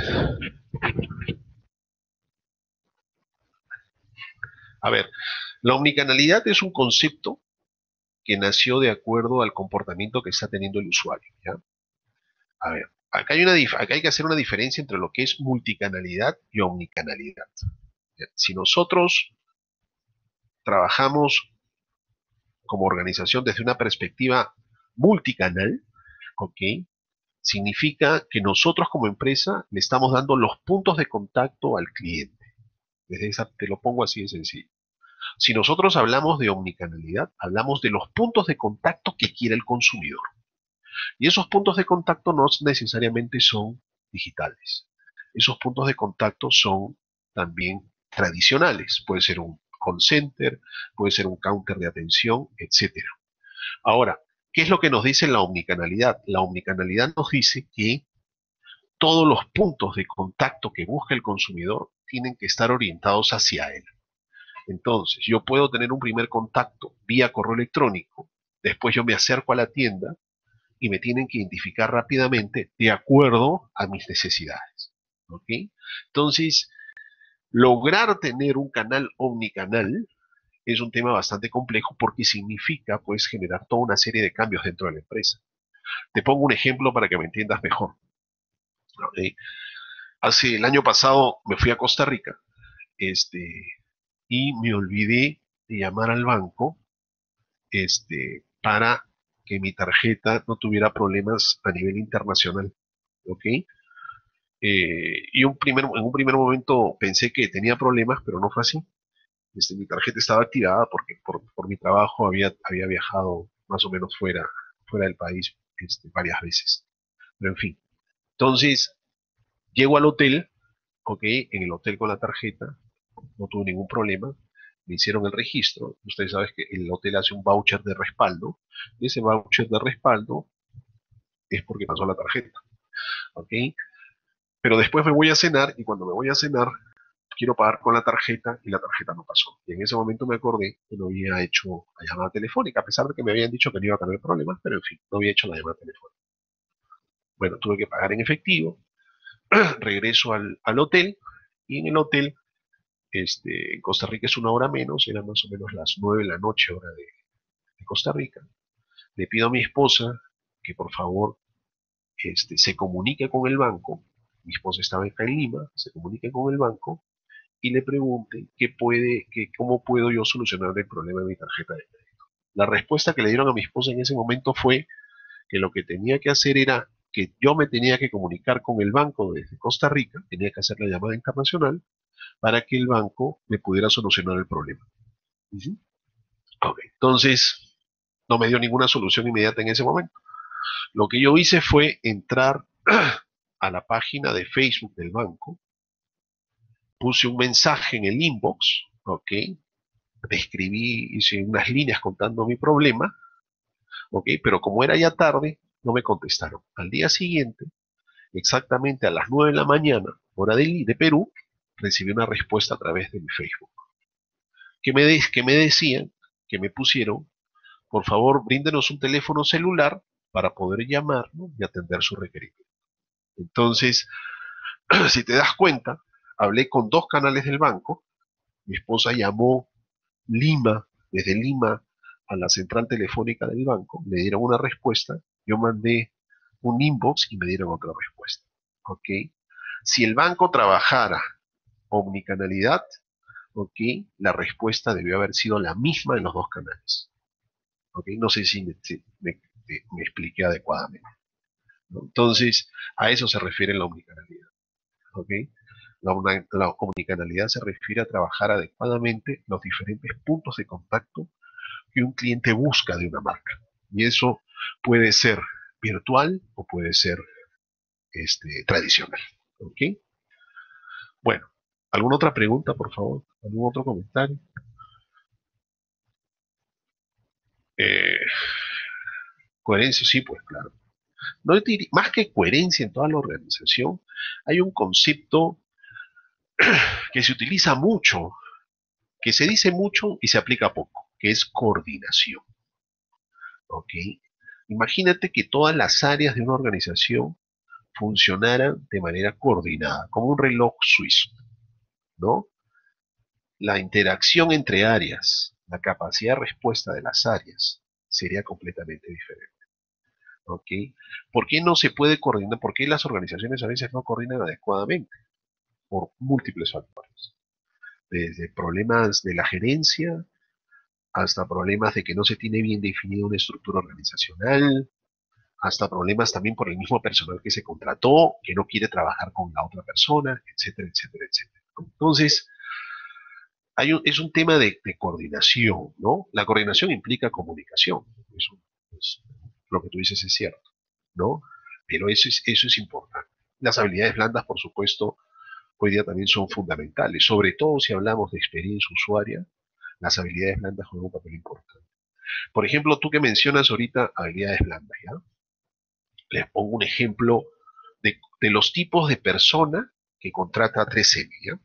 A ver, la omnicanalidad es un concepto que nació de acuerdo al comportamiento que está teniendo el usuario, ¿ya? A ver, acá hay que hacer una diferencia entre lo que es multicanalidad y omnicanalidad. ¿Ya? Si nosotros trabajamos como organización desde una perspectiva multicanal, ¿ok? Significa que nosotros como empresa le estamos dando los puntos de contacto al cliente. Te lo pongo así de sencillo. Si nosotros hablamos de omnicanalidad, hablamos de los puntos de contacto que quiere el consumidor. Y esos puntos de contacto no necesariamente son digitales. Esos puntos de contacto son también tradicionales. Puede ser un call center, puede ser un counter de atención, etcétera. Ahora, ¿qué es lo que nos dice la omnicanalidad? La omnicanalidad nos dice que todos los puntos de contacto que busca el consumidor tienen que estar orientados hacia él. Entonces, yo puedo tener un primer contacto vía correo electrónico, después yo me acerco a la tienda y me tienen que identificar rápidamente de acuerdo a mis necesidades. ¿Ok? Entonces, lograr tener un canal omnicanal es un tema bastante complejo porque significa pues generar toda una serie de cambios dentro de la empresa. Te pongo un ejemplo para que me entiendas mejor. ¿Ok? Hace el año pasado me fui a Costa Rica, este, y me olvidé de llamar al banco, para que mi tarjeta no tuviera problemas a nivel internacional. ¿Ok? En un primer momento pensé que tenía problemas, pero no fue así. Mi tarjeta estaba activada porque por mi trabajo había viajado más o menos fuera del país, varias veces. Pero en fin. Entonces, llego al hotel, ok, en el hotel con la tarjeta, no tuve ningún problema. Me hicieron el registro. Ustedes saben que el hotel hace un voucher de respaldo. Y ese voucher de respaldo es porque pasó la tarjeta, ok. Pero después me voy a cenar y cuando me voy a cenar quiero pagar con la tarjeta y la tarjeta no pasó. Y en ese momento me acordé que no había hecho la llamada telefónica, a pesar de que me habían dicho que no iba a tener problemas, pero en fin, no había hecho la llamada telefónica. Bueno, tuve que pagar en efectivo, regreso al hotel y en el hotel, en Costa Rica es una hora menos, eran más o menos las 9 de la noche, hora de Costa Rica. Le pido a mi esposa que por favor se comunique con el banco. Mi esposa estaba acá en Lima, se comunique con el banco y le pregunte cómo puedo yo solucionar el problema de mi tarjeta de crédito. La respuesta que le dieron a mi esposa en ese momento fue que lo que tenía que hacer era que yo me tenía que comunicar con el banco desde Costa Rica, tenía que hacer la llamada internacional para que el banco me pudiera solucionar el problema. Ujú. Ok, entonces, no me dio ninguna solución inmediata en ese momento. Lo que yo hice fue entrar a la página de Facebook del banco, puse un mensaje en el inbox, ok, escribí, hice unas líneas contando mi problema, ok, pero como era ya tarde, no me contestaron. Al día siguiente, exactamente a las 9 de la mañana, hora de Perú, recibí una respuesta a través de mi Facebook, que me decían, que me pusieron, por favor, bríndenos un teléfono celular para poder llamarlo y atender su requerimiento. Entonces, si te das cuenta, hablé con dos canales del banco, mi esposa llamó Lima, desde Lima a la central telefónica del banco, me dieron una respuesta, yo mandé un inbox y me dieron otra respuesta. ¿Ok? Si el banco trabajara omnicanalidad, ¿ok? La respuesta debió haber sido la misma en los dos canales. ¿Ok? No sé si me expliqué adecuadamente, ¿no? Entonces, a eso se refiere la omnicanalidad. ¿Ok? La omnicanalidad se refiere a trabajar adecuadamente los diferentes puntos de contacto que un cliente busca de una marca. Y eso puede ser virtual o puede ser tradicional. ¿Ok? Bueno, ¿alguna otra pregunta, por favor? ¿Algún otro comentario? Eh, Coherencia, sí, pues claro. No más que coherencia en toda la organización, hay un concepto que se utiliza mucho, que se dice mucho y se aplica poco, que es coordinación. ¿Ok? Imagínate que todas las áreas de una organización funcionaran de manera coordinada, como un reloj suizo, ¿no? La interacción entre áreas, la capacidad de respuesta de las áreas sería completamente diferente. ¿Ok? ¿Por qué no se puede coordinar? ¿Por qué las organizaciones a veces no coordinan adecuadamente? Por múltiples factores. Desde problemas de la gerencia hasta problemas de que no se tiene bien definida una estructura organizacional, hasta problemas también por el mismo personal que se contrató, que no quiere trabajar con la otra persona, etcétera, etcétera, etcétera. Entonces, es un tema de coordinación, ¿no? La coordinación implica comunicación, eso, pues, lo que tú dices es cierto, ¿no? Pero eso es importante. Las habilidades blandas, por supuesto, hoy día también son fundamentales, sobre todo si hablamos de experiencia usuaria, las habilidades blandas juegan un papel importante. Por ejemplo, tú que mencionas ahorita habilidades blandas, ¿ya? Les pongo un ejemplo de los tipos de persona que contrata 3M, ¿ya?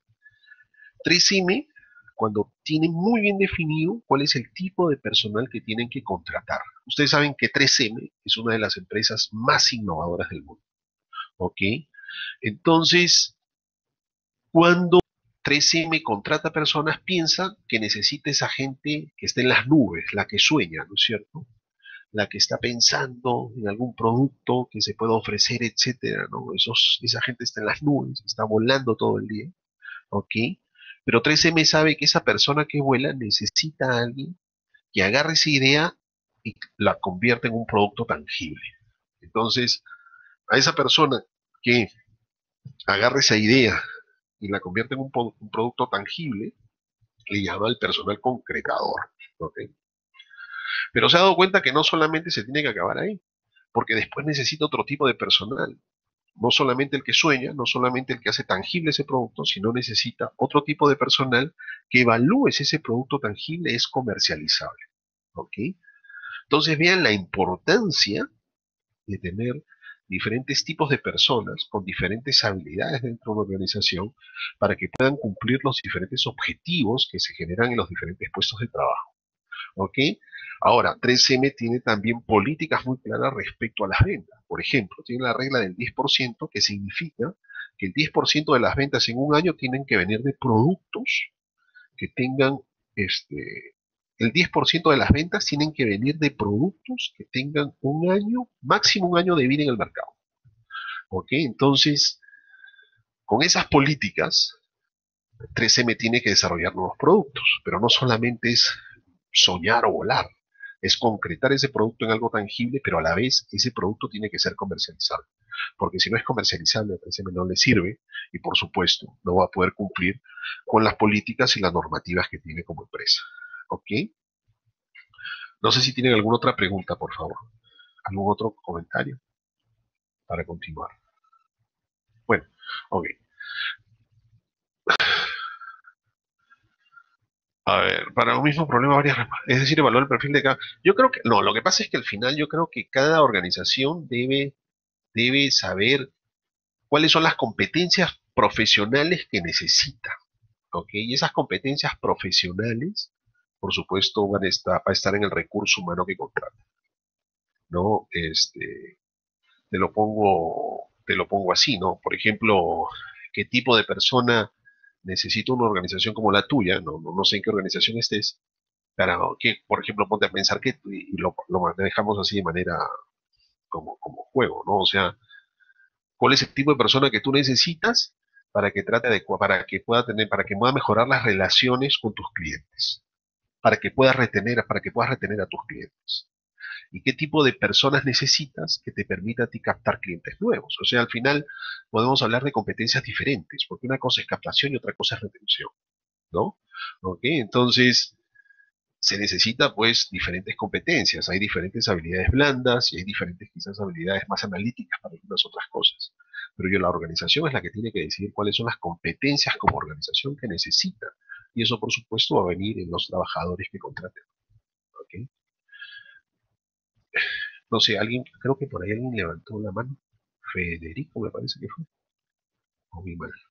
3M, cuando tiene muy bien definido cuál es el tipo de personal que tienen que contratar. Ustedes saben que 3M es una de las empresas más innovadoras del mundo, ¿ok? Entonces, cuando 3M contrata personas, piensa que necesita esa gente que está en las nubes, la que sueña, ¿no es cierto? La que está pensando en algún producto que se pueda ofrecer, etcétera, ¿no? Esa gente está en las nubes, está volando todo el día, ¿ok? Pero 3M sabe que esa persona que vuela necesita a alguien que agarre esa idea y la convierta en un producto tangible. Entonces, a esa persona que agarre esa idea y la convierte en un producto tangible, le llama el personal concretador, ¿ok? Pero se ha dado cuenta que no solamente se tiene que acabar ahí, porque después necesita otro tipo de personal. No solamente el que sueña, no solamente el que hace tangible ese producto, sino necesita otro tipo de personal que evalúe si ese producto tangible es comercializable. ¿Ok? Entonces vean la importancia de tener diferentes tipos de personas con diferentes habilidades dentro de una organización para que puedan cumplir los diferentes objetivos que se generan en los diferentes puestos de trabajo. ¿Ok? Ahora, 3M tiene también políticas muy claras respecto a las ventas. Por ejemplo, tiene la regla del 10%, que significa que el 10% de las ventas en un año tienen que venir de productos que tengan, el 10% de las ventas tienen que venir de productos que tengan un año, máximo un año de vida en el mercado. ¿Ok? Entonces, con esas políticas, 3M tiene que desarrollar nuevos productos, pero no solamente es soñar o volar, es concretar ese producto en algo tangible, pero a la vez ese producto tiene que ser comercializable, porque si no es comercializable a 3M no le sirve y por supuesto no va a poder cumplir con las políticas y las normativas que tiene como empresa. ¿Ok? No sé si tienen alguna otra pregunta, por favor. ¿Algún otro comentario para continuar? Bueno, ok. A ver, para un mismo problema, varias respuestas. Es decir, evaluar el perfil de cada. Yo creo que, no, lo que pasa es que al final yo creo que cada organización debe saber cuáles son las competencias profesionales que necesita, ¿ok? Y esas competencias profesionales, por supuesto, va a estar en el recurso humano que contrata, ¿no? Te lo pongo así, ¿no? Por ejemplo, ¿qué tipo de persona necesita una organización como la tuya? No sé en qué organización estés, para que, por ejemplo, ponte a pensar que, y lo manejamos así de manera como juego, ¿no? O sea, ¿cuál es el tipo de persona que tú necesitas para que para que pueda mejorar las relaciones con tus clientes? Para que puedas retener a tus clientes. ¿Y qué tipo de personas necesitas que te permita a ti captar clientes nuevos? O sea, al final podemos hablar de competencias diferentes, porque una cosa es captación y otra cosa es retención, ¿no? ¿Ok? Entonces, se necesita pues diferentes competencias, hay diferentes habilidades blandas y hay diferentes quizás habilidades más analíticas para algunas otras cosas. Pero la organización es la que tiene que decidir cuáles son las competencias como organización que necesita. Y eso por supuesto va a venir en los trabajadores que contraten. ¿Ok? No sé, creo que por ahí alguien levantó la mano. Federico me parece que fue. O muy mal.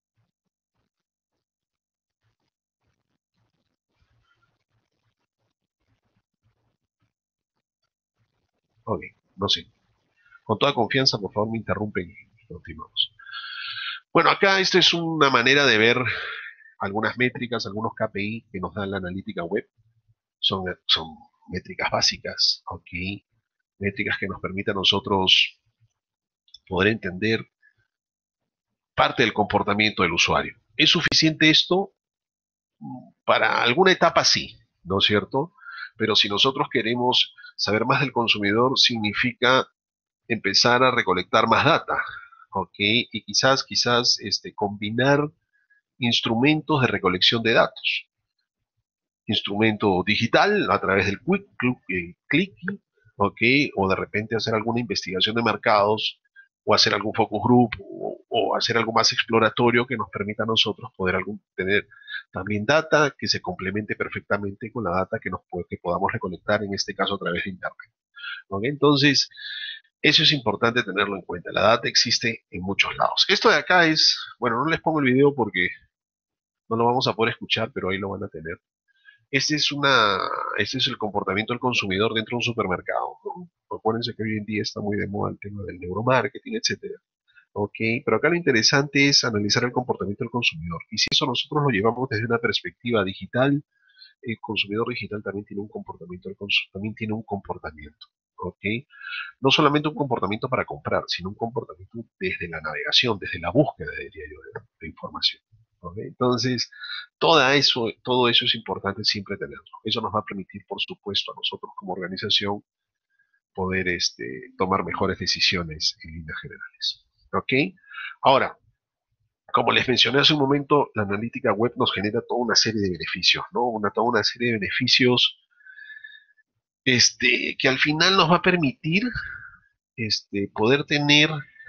Ok, no sé. Con toda confianza, por favor, me interrumpen y continuamos. Bueno, acá esto es una manera de ver algunas métricas, algunos KPI que nos da la analítica web. Son métricas básicas, ¿ok? Métricas que nos permiten a nosotros poder entender parte del comportamiento del usuario. ¿Es suficiente esto? Para alguna etapa sí, ¿no es cierto? Pero si nosotros queremos saber más del consumidor, significa empezar a recolectar más data, ¿ok? Y quizás combinar instrumentos de recolección de datos. Instrumento digital a través del click, ¿ok? O de repente hacer alguna investigación de mercados o hacer algún focus group o hacer algo más exploratorio que nos permita a nosotros poder tener también data que se complemente perfectamente con la data que podamos recolectar, en este caso a través de Internet. ¿Ok? Entonces, eso es importante tenerlo en cuenta. La data existe en muchos lados. Esto de acá es, bueno, no les pongo el video porque no lo vamos a poder escuchar, pero ahí lo van a tener. Este es una, este es el comportamiento del consumidor dentro de un supermercado, ¿no? Acuérdense que hoy en día está muy de moda el tema del neuromarketing, etcétera. Ok, pero acá lo interesante es analizar el comportamiento del consumidor. Y si eso nosotros lo llevamos desde una perspectiva digital, el consumidor digital también tiene un comportamiento, también tiene un comportamiento. ¿Ok? No solamente un comportamiento para comprar, sino un comportamiento desde la navegación, desde la búsqueda, diría yo, de información. ¿Ok? Entonces, todo eso es importante siempre tenerlo. Eso nos va a permitir, por supuesto, a nosotros como organización poder tomar mejores decisiones en líneas generales. ¿Ok? Ahora, como les mencioné hace un momento, la analítica web nos genera toda una serie de beneficios, ¿no? Toda una serie de beneficios que al final nos va a permitir poder tener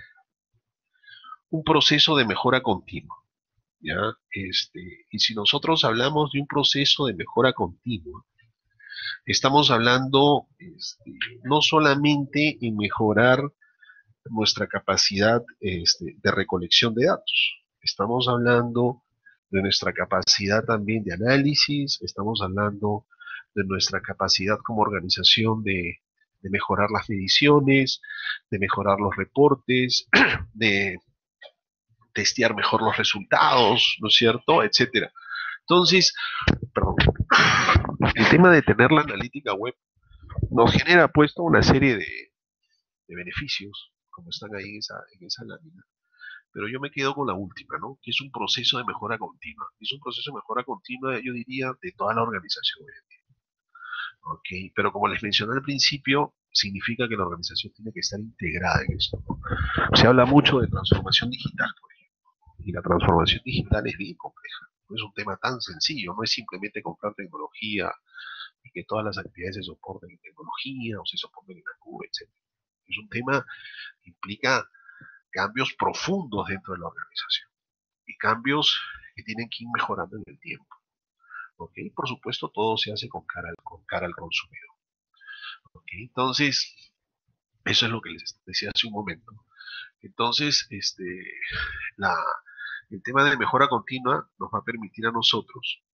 un proceso de mejora continua, ¿ya? Y si nosotros hablamos de un proceso de mejora continua, estamos hablando no solamente en mejorar nuestra capacidad de recolección de datos, estamos hablando de nuestra capacidad también de análisis, estamos hablando de nuestra capacidad como organización de mejorar las mediciones, de mejorar los reportes, de testear mejor los resultados, ¿no es cierto? Etcétera. Entonces, perdón, el tema de tener la analítica web nos genera puesto una serie de beneficios, como están ahí en esa lámina, pero yo me quedo con la última, ¿no? Que es un proceso de mejora continua. Es un proceso de mejora continua, yo diría, de toda la organización. ¿Ok? Pero como les mencioné al principio, significa que la organización tiene que estar integrada en esto, ¿no? Se habla mucho de transformación digital, por ejemplo, y la transformación digital es bien compleja. No es un tema tan sencillo, no es simplemente comprar tecnología y que todas las actividades se soporten en tecnología o se soporten en la nube, etc. Es un tema que implica cambios profundos dentro de la organización y cambios que tienen que ir mejorando en el tiempo. ¿Ok? Por supuesto, todo se hace con cara al consumidor. ¿Ok? Entonces, eso es lo que les decía hace un momento. Entonces, la, el tema de mejora continua nos va a permitir a nosotros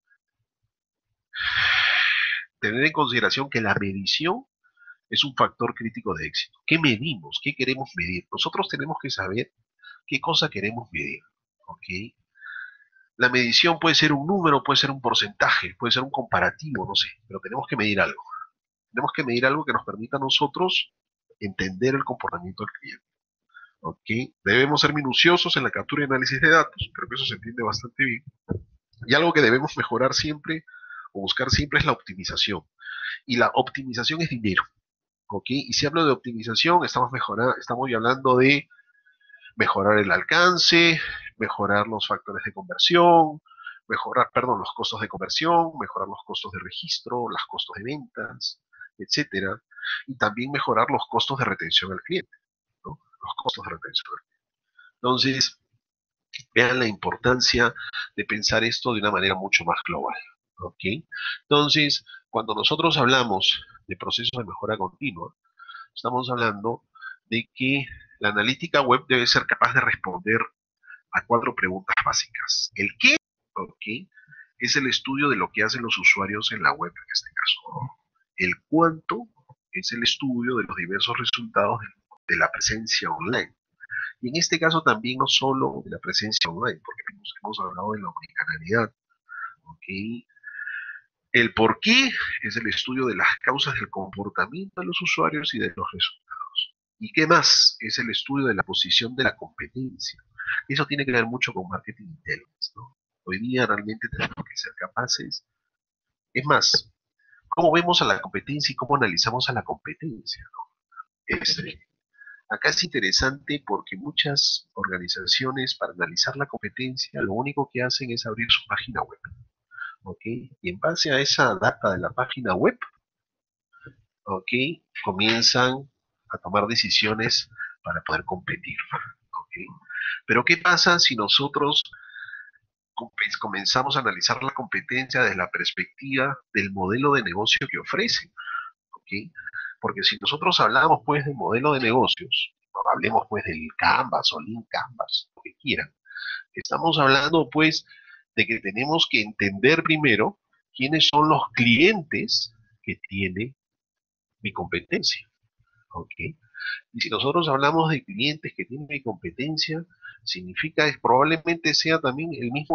tener en consideración que la medición es un factor crítico de éxito. ¿Qué medimos? ¿Qué queremos medir? Nosotros tenemos que saber qué cosa queremos medir. ¿Ok? La medición puede ser un número, puede ser un porcentaje, puede ser un comparativo, no sé, pero tenemos que medir algo. Tenemos que medir algo que nos permita a nosotros entender el comportamiento del cliente. ¿Ok? Debemos ser minuciosos en la captura y análisis de datos, creo que eso se entiende bastante bien. Y algo que debemos mejorar siempre o buscar siempre es la optimización. Y la optimización es dinero. ¿Ok? Y si hablo de optimización, estamos hablando de mejorar el alcance, mejorar los factores de conversión, mejorar, perdón, los costos de conversión, mejorar los costos de registro, los costos de ventas, etcétera, y también mejorar los costos de retención al cliente, ¿no? Los costos de retención. Entonces, vean la importancia de pensar esto de una manera mucho más global, ¿ok? Entonces, cuando nosotros hablamos de procesos de mejora continua, estamos hablando de que la analítica web debe ser capaz de responder a cuatro preguntas básicas. ¿El qué? ¿Ok? Es el estudio de lo que hacen los usuarios en la web en este caso. El cuánto es el estudio de los diversos resultados de la presencia online. Y en este caso también no solo de la presencia online, porque hemos hablado de la omnicanalidad. ¿Ok? El por qué es el estudio de las causas del comportamiento de los usuarios y de los resultados. ¿Y qué más? Es el estudio de la posición de la competencia. Eso tiene que ver mucho con marketing intelligence, ¿no? Hoy día realmente tenemos que ser capaces. Es más, ¿cómo vemos a la competencia y cómo analizamos a la competencia? Este, Acá es interesante porque muchas organizaciones para analizar la competencia lo único que hacen es abrir su página web. ¿Ok? Y en base a esa data de la página web, ¿ok? Comienzan a tomar decisiones para poder competir. ¿Ok? Pero ¿qué pasa si nosotros comenzamos a analizar la competencia desde la perspectiva del modelo de negocio que ofrecen? ¿Ok? Porque si nosotros hablamos pues del modelo de negocios, hablemos pues del Canvas o Lean Canvas, lo que quieran, estamos hablando pues de que tenemos que entender primero quiénes son los clientes que tiene mi competencia. ¿Ok? Y si nosotros hablamos de clientes que tienen mi competencia, significa que probablemente sea también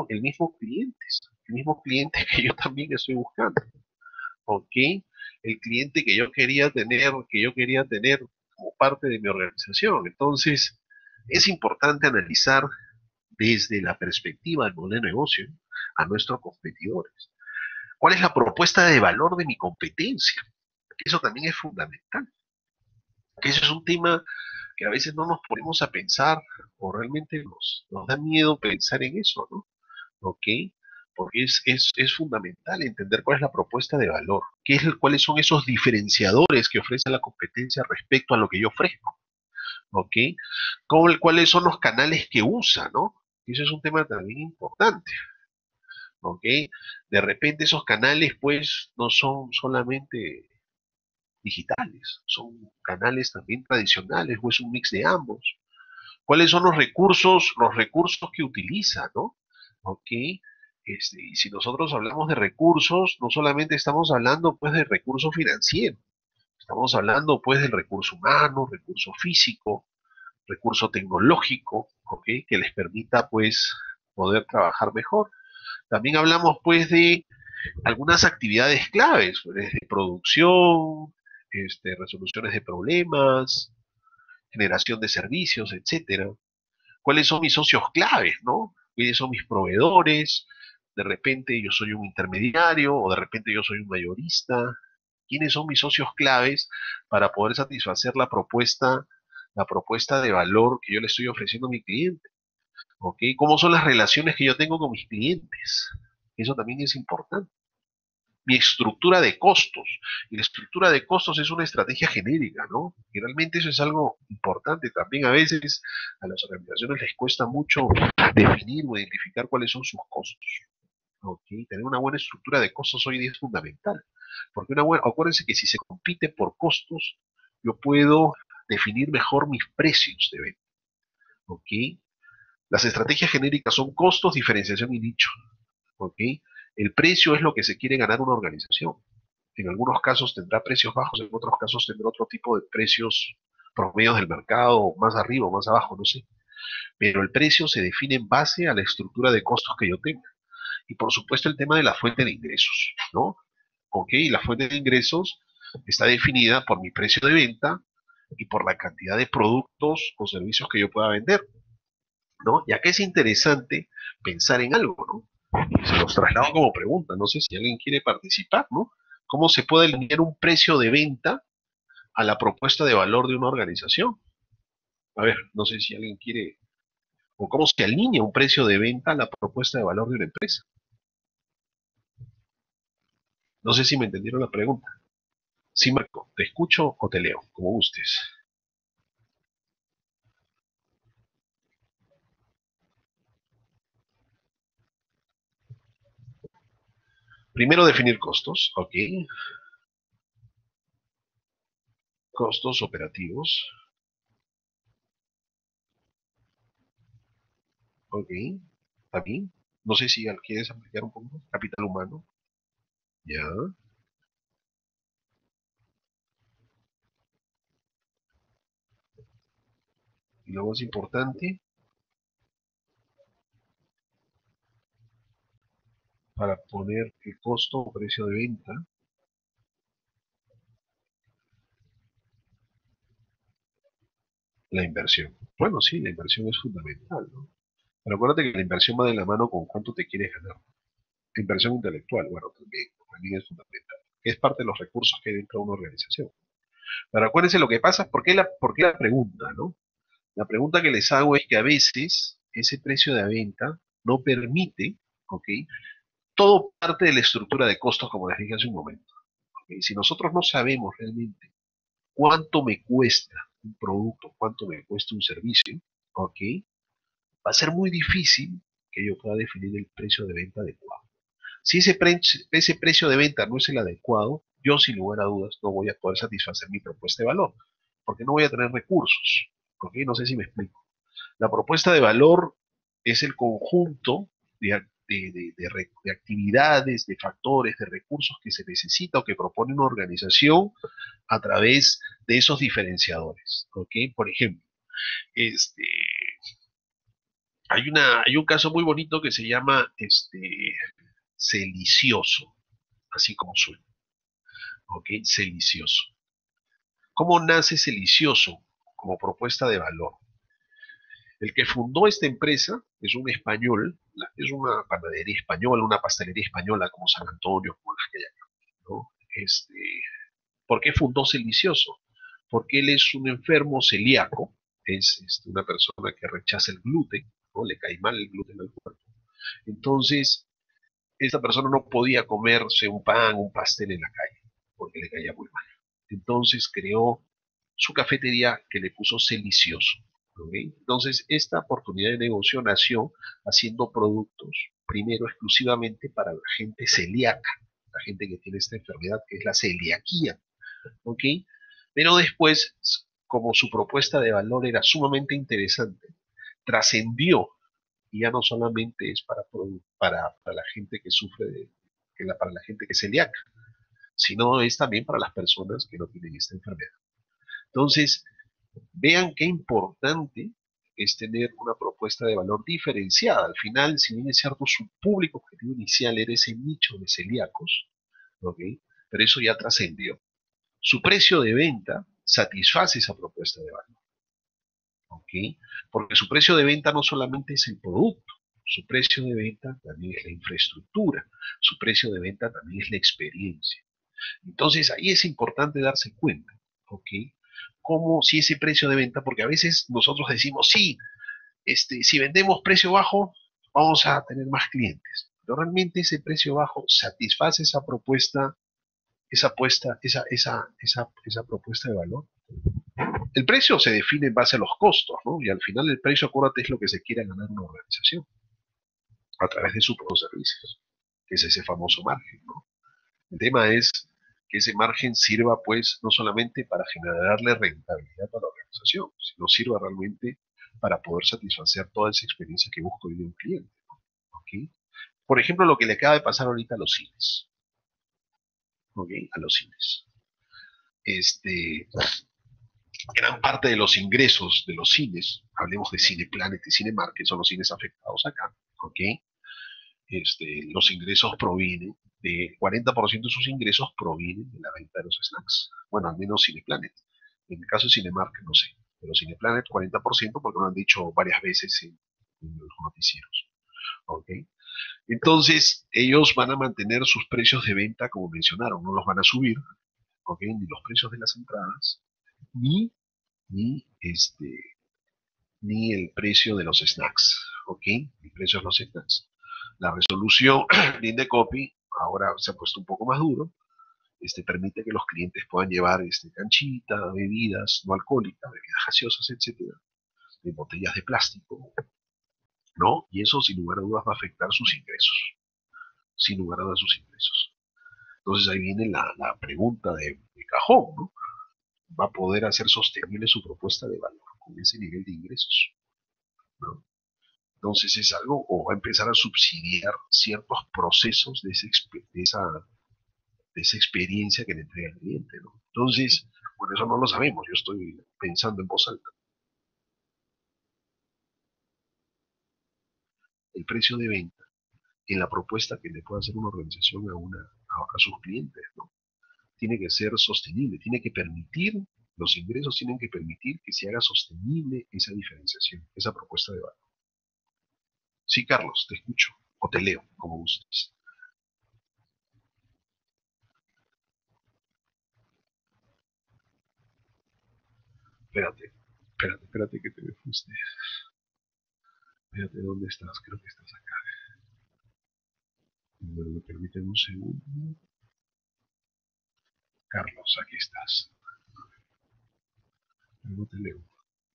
el mismo cliente que yo también estoy buscando. ¿Ok? El cliente que yo quería tener como parte de mi organización. Entonces, es importante analizar desde la perspectiva del modelo de negocio a nuestros competidores. ¿Cuál es la propuesta de valor de mi competencia? Eso también es fundamental. Que eso es un tema que a veces no nos ponemos a pensar o realmente nos da miedo pensar en eso, ¿no? ¿Ok? Porque es fundamental entender cuál es la propuesta de valor, cuáles son esos diferenciadores que ofrece la competencia respecto a lo que yo ofrezco, ¿ok? ¿Cuáles son los canales que usa, ¿no? Y eso es un tema también importante, ¿ok? De repente esos canales pues no son solamente digitales, son canales también tradicionales o es un mix de ambos. ¿Cuáles son los recursos que utiliza, ¿no? ¿Ok? Y si nosotros hablamos de recursos, no solamente estamos hablando pues de recurso financiero, estamos hablando pues del recurso humano, recurso físico, recurso tecnológico, ¿ok? Que les permita pues poder trabajar mejor. También hablamos pues de algunas actividades claves, pues, de producción, resoluciones de problemas, generación de servicios, etcétera. ¿Cuáles son mis socios claves, no? ¿Quiénes son mis proveedores? De repente yo soy un intermediario o de repente yo soy un mayorista. ¿Quiénes son mis socios claves para poder satisfacer la propuesta de valor que yo le estoy ofreciendo a mi cliente? ¿Ok? ¿Cómo son las relaciones que yo tengo con mis clientes? Eso también es importante. Mi estructura de costos. Y la estructura de costos es una estrategia genérica, ¿no? Y realmente eso es algo importante. También a veces a las organizaciones les cuesta mucho definir o identificar cuáles son sus costos. ¿Ok? Tener una buena estructura de costos hoy día es fundamental. Porque acuérdense que si se compite por costos, yo puedo definir mejor mis precios de venta. ¿Ok? Las estrategias genéricas son costos, diferenciación y nicho. ¿Ok? El precio es lo que se quiere ganar una organización. En algunos casos tendrá precios bajos, en otros casos tendrá otro tipo de precios promedios del mercado, más arriba o más abajo, no sé. Pero el precio se define en base a la estructura de costos que yo tenga. Y por supuesto el tema de la fuente de ingresos, ¿no? ¿Ok? La fuente de ingresos está definida por mi precio de venta y por la cantidad de productos o servicios que yo pueda vender, ¿no? Ya que es interesante pensar en algo, ¿no? Y se los traslado como pregunta, no sé si alguien quiere participar, ¿no? ¿Cómo se puede alinear un precio de venta a la propuesta de valor de una organización? A ver, no sé si alguien quiere, o cómo se alinea un precio de venta a la propuesta de valor de una empresa. No sé si me entendieron la pregunta. Sí, Marco, ¿te escucho o te leo? Como gustes. Primero definir costos, ok. Costos operativos, ok. ¿Está bien? No sé si quieres ampliar un poco. Capital humano, ya. Y lo más importante, para poner el costo o precio de venta, la inversión. Bueno, sí, la inversión es fundamental, ¿no? Pero acuérdate que la inversión va de la mano con cuánto te quieres ganar. La inversión intelectual, bueno, también es fundamental. Que es parte de los recursos que hay dentro de una organización. Pero acuérdense lo que pasa, por qué la pregunta, ¿no? La pregunta que les hago es que a veces ese precio de venta no permite, ¿ok? Todo parte de la estructura de costos, como les dije hace un momento. ¿Ok? Si nosotros no sabemos realmente cuánto me cuesta un producto, cuánto me cuesta un servicio, ¿ok? Va a ser muy difícil que yo pueda definir el precio de venta adecuado. Si ese precio de venta no es el adecuado, yo sin lugar a dudas no voy a poder satisfacer mi propuesta de valor, porque no voy a tener recursos. ¿Ok? No sé si me explico. La propuesta de valor es el conjunto de actividades, de factores, de recursos que se necesita o que propone una organización a través de esos diferenciadores. ¿Ok? Por ejemplo, este, hay un caso muy bonito que se llama Celicioso, así como suena. ¿Ok? Celicioso. ¿Cómo nace Celicioso como propuesta de valor? El que fundó esta empresa es un español, es una panadería española, una pastelería española como San Antonio, como las que hay acá, ¿no? ¿Por qué fundó Celicioso? Porque él es un enfermo celíaco, es una persona que rechaza el gluten, ¿no? Le cae mal el gluten al cuerpo. Entonces, esta persona no podía comerse un pan, un pastel en la calle, porque le caía muy mal. Entonces creó su cafetería que le puso Celicioso. ¿Ok? Entonces, esta oportunidad de negocio nació haciendo productos, primero exclusivamente para la gente celíaca, la gente que tiene esta enfermedad que es la celiaquía. ¿Ok? Pero después, como su propuesta de valor era sumamente interesante, trascendió y ya no solamente es para la gente que sufre para la gente que es celíaca, sino es también para las personas que no tienen esta enfermedad. Entonces, vean qué importante es tener una propuesta de valor diferenciada. Al final, si bien es cierto, su público objetivo inicial era ese nicho de celíacos, ¿ok? Pero eso ya trascendió. Su precio de venta satisface esa propuesta de valor. ¿ok? Porque su precio de venta no solamente es el producto, su precio de venta también es la infraestructura, su precio de venta también es la experiencia. Entonces ahí es importante darse cuenta, ¿ok? Como si ese precio de venta, porque a veces nosotros decimos, sí, si vendemos precio bajo, vamos a tener más clientes. Pero realmente ese precio bajo satisface esa propuesta, esa apuesta, esa propuesta de valor. El precio se define en base a los costos, ¿no? Y al final el precio, acuérdate, es lo que se quiere ganar una organización a través de sus productos servicios, que es ese famoso margen, ¿no? El tema es que ese margen sirva, pues, no solamente para generarle rentabilidad a la organización, sino sirva realmente para poder satisfacer toda esa experiencia que busca hoy de un cliente, ¿ok? Por ejemplo, lo que le acaba de pasar ahorita a los cines, ¿ok? A los cines. Este, Gran parte de los ingresos de los cines, hablemos de Cineplanet y Cinemark, que son los cines afectados acá, ¿ok? Los ingresos provienen, de 40% de sus ingresos provienen de la venta de los snacks. Bueno, al menos Cineplanet. En el caso de Cinemark, no sé, pero Cineplanet 40% porque lo han dicho varias veces en los noticieros, ¿ok? Entonces, ellos van a mantener sus precios de venta, como mencionaron, no los van a subir, ¿ok? Ni los precios de las entradas, ni, ni, ni el precio de los snacks, ¿ok? El precio de los snacks. La resolución de Indecopy ahora se ha puesto un poco más duro, permite que los clientes puedan llevar canchita, bebidas no alcohólicas, bebidas gaseosas, etcétera, de botellas de plástico, ¿no? Y eso sin lugar a dudas va a afectar sus ingresos, sin lugar a dudas sus ingresos. Entonces ahí viene la pregunta de cajón, ¿no? ¿Va a poder hacer sostenible su propuesta de valor con ese nivel de ingresos? ¿No? Entonces es algo, o va a empezar a subsidiar ciertos procesos de esa experiencia que le entrega el cliente, ¿no? Entonces, por eso no lo sabemos, yo estoy pensando en voz alta. El precio de venta en la propuesta que le pueda hacer una organización a sus clientes, ¿no? Tiene que ser sostenible, tiene que permitir, los ingresos tienen que permitir que se haga sostenible esa diferenciación, esa propuesta de valor. Sí, Carlos, te escucho, o te leo, como gustes. Espérate, espérate que te me fuiste. Espérate, ¿dónde estás? Creo que estás acá. Me permiten un segundo. Carlos, aquí estás. No te leo.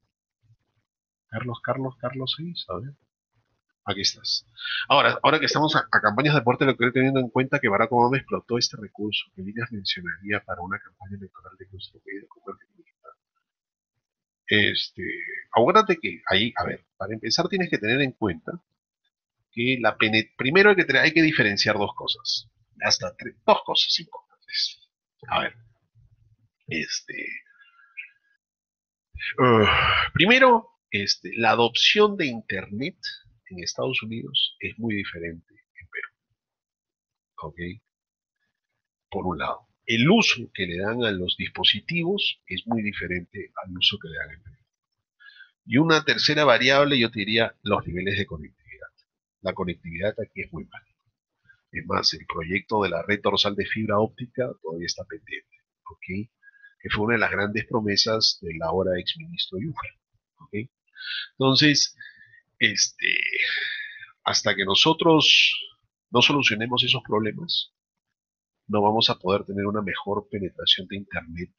Carlos 6, a ver. Aquí estás. Ahora que estamos a campañas de deporte, lo que estoy teniendo en cuenta que Barack Obama explotó este recurso, que líneas mencionaría para una campaña electoral de nuestro país de comercio digital. Este, Acuérdate que ahí, a ver, para empezar tienes que tener en cuenta que primero hay que diferenciar dos cosas, hasta dos cosas importantes. A ver, este, primero, la adopción de Internet en Estados Unidos es muy diferente en Perú, ¿ok? Por un lado. El uso que le dan a los dispositivos es muy diferente al uso que le dan en Perú. Y una tercera variable, yo te diría, los niveles de conectividad. La conectividad aquí es muy mala. Es más, el proyecto de la red dorsal de fibra óptica todavía está pendiente, ¿ok? Que fue una de las grandes promesas del ahora exministro Yuval, ¿ok? Entonces, este, hasta que nosotros no solucionemos esos problemas, no vamos a poder tener una mejor penetración de Internet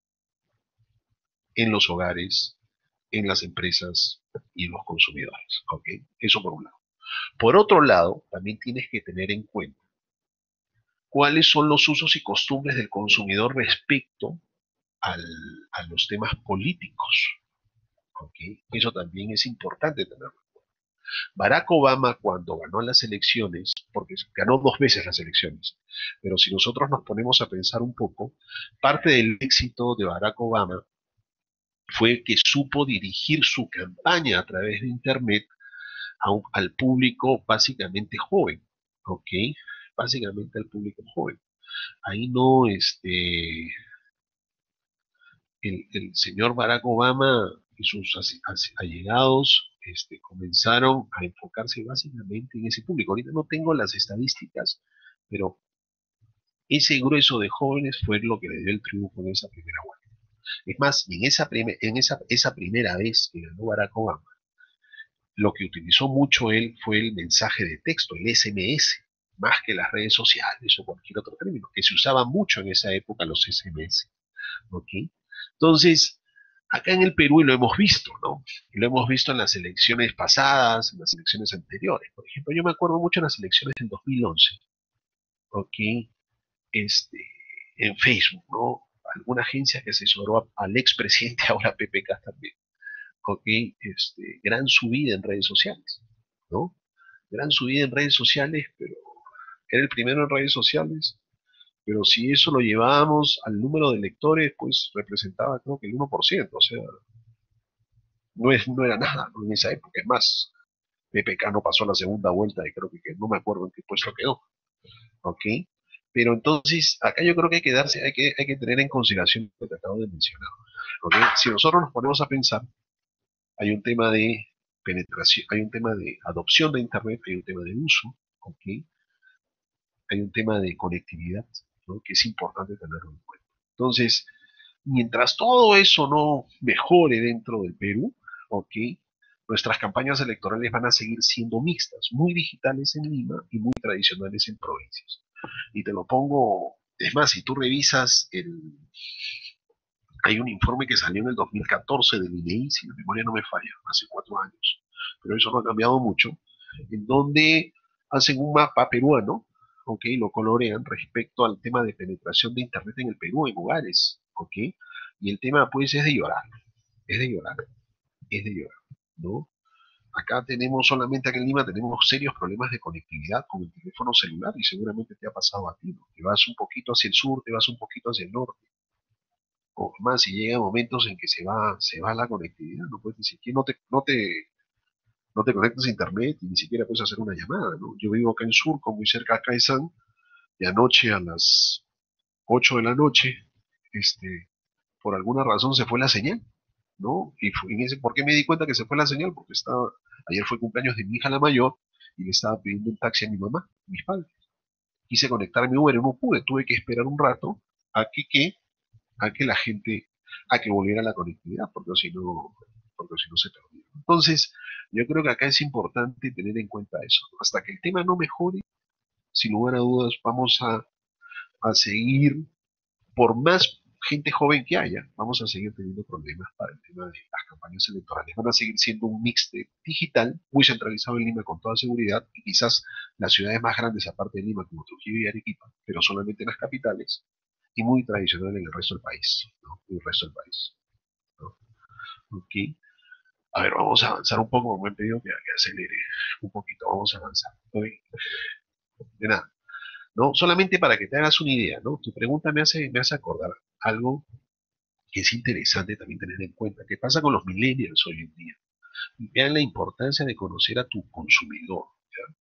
en los hogares, en las empresas y en los consumidores. ¿Ok? Eso por un lado. Por otro lado, también tienes que tener en cuenta cuáles son los usos y costumbres del consumidor respecto al, a los temas políticos. ¿Ok? Eso también es importante tenerlo. Barack Obama, cuando ganó las elecciones, porque ganó dos veces las elecciones, pero si nosotros nos ponemos a pensar un poco, parte del éxito de Barack Obama fue que supo dirigir su campaña a través de Internet al público básicamente joven, ¿ok? Básicamente al público joven. Ahí no, el señor Barack Obama y sus allegados comenzaron a enfocarse básicamente en ese público. Ahorita no tengo las estadísticas, pero ese grueso de jóvenes fue lo que le dio el triunfo en esa primera vuelta. Es más, esa primera vez que ganó Barack Obama, lo que utilizó mucho él fue el mensaje de texto, el SMS, más que las redes sociales o cualquier otro término, que se usaba mucho en esa época los SMS. ¿Ok? Entonces, acá en el Perú y lo hemos visto, ¿no? Y lo hemos visto en las elecciones pasadas, en las elecciones anteriores. Por ejemplo, yo me acuerdo mucho en las elecciones del 2011, ¿ok? Este, en Facebook, ¿no? Alguna agencia que asesoró al expresidente, ahora PPK también, ¿ok? Gran subida en redes sociales, ¿no? Gran subida en redes sociales, pero era el primero en redes sociales, pero si eso lo llevábamos al número de lectores, pues representaba creo que el 1%, o sea, no era nada, ¿no? En esa época. Es más, PPK no pasó a la segunda vuelta y creo que no me acuerdo en qué puesto quedó, ¿ok? Pero entonces, acá yo creo que hay que tener en consideración lo que acabo de mencionar, ¿ok? Si nosotros nos ponemos a pensar, hay un tema de penetración, hay un tema de adopción de Internet, hay un tema de uso, ¿ok? Hay un tema de conectividad, ¿no? Que es importante tenerlo en cuenta. Entonces, mientras todo eso no mejore dentro del Perú, ¿ok? Nuestras campañas electorales van a seguir siendo mixtas, muy digitales en Lima y muy tradicionales en provincias. Y te lo pongo, es más, si tú revisas hay un informe que salió en el 2014 del INEI, si la memoria no me falla, hace 4 años, pero eso no ha cambiado mucho, en donde hacen un mapa peruano, ¿ok? Lo colorean respecto al tema de penetración de Internet en el Perú, en hogares, ¿ok? Y el tema, pues, es de llorar, es de llorar, es de llorar, ¿no? Acá tenemos, solamente acá en Lima, tenemos serios problemas de conectividad con el teléfono celular y seguramente te ha pasado a ti, ¿no? Te vas un poquito hacia el sur, te vas un poquito hacia el norte, o más si llega momentos en que se va la conectividad, no puedes ni siquiera, no te conectas a internet y ni siquiera puedes hacer una llamada, ¿no? Yo vivo acá en Surco, muy cerca de Caizán, y anoche a las 8 de la noche, por alguna razón se fue la señal, ¿no? ¿Por qué me di cuenta que se fue la señal? Porque ayer fue cumpleaños de mi hija la mayor y le estaba pidiendo un taxi a mi mamá, a mis padres. Quise conectar mi Uber y no pude, tuve que esperar un rato a que la gente, a que volviera la conectividad, porque si no se perdía. Entonces, yo creo que acá es importante tener en cuenta eso. Hasta que el tema no mejore, sin lugar a dudas, vamos a seguir, por más gente joven que haya, vamos a seguir teniendo problemas para el tema de las campañas electorales. Van a seguir siendo un mix de digital, muy centralizado en Lima con toda seguridad, y quizás las ciudades más grandes, aparte de Lima, como Trujillo y Arequipa, pero solamente en las capitales, y muy tradicional en el resto del país, ¿no? En el resto del país, ¿no? Ok. A ver, vamos a avanzar un poco, como me han pedido que acelere un poquito, vamos a avanzar. ¿Ok? De nada, ¿no? Solamente para que te hagas una idea, ¿no? Tu pregunta me hace acordar algo que es interesante también tener en cuenta. ¿Qué pasa con los millennials hoy en día? Vean la importancia de conocer a tu consumidor. ¿Ya?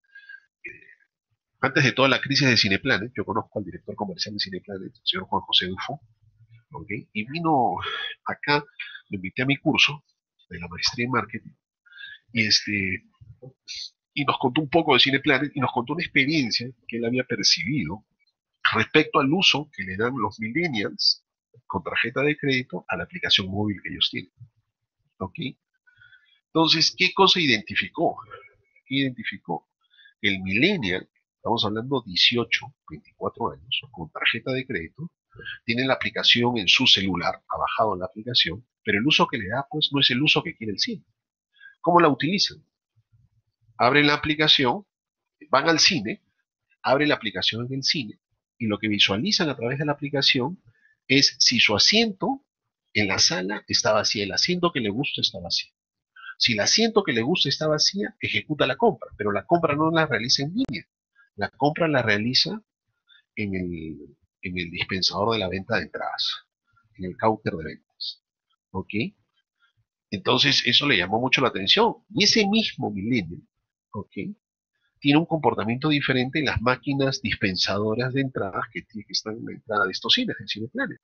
Antes de toda la crisis de Cineplanet, yo conozco al director comercial de Cineplanet, el señor Juan José Dufo, ¿ok? Y vino acá, lo invité a mi curso de la maestría en marketing, y y nos contó un poco de Cineplanet y nos contó una experiencia que él había percibido respecto al uso que le dan los millennials con tarjeta de crédito a la aplicación móvil que ellos tienen. ¿Ok? Entonces, ¿qué cosa identificó? ¿Qué identificó? El millennial, estamos hablando 18, 24 años, con tarjeta de crédito, tiene la aplicación en su celular, ha bajado la aplicación, pero el uso que le da, pues, no es el uso que quiere el cine. ¿Cómo la utilizan? Abren la aplicación, van al cine, abren la aplicación en el cine, y lo que visualizan a través de la aplicación es si su asiento en la sala está vacía, el asiento que le gusta está vacío. Si el asiento que le gusta está vacía, ejecuta la compra, pero la compra no la realiza en línea. La compra la realiza en el dispensador de la venta de entradas, en el counter de ventas. ¿Ok? Entonces, eso le llamó mucho la atención. Y ese mismo millennial, ¿ok? Tiene un comportamiento diferente en las máquinas dispensadoras de entradas que están en la entrada de estos cines, del Cineplanet.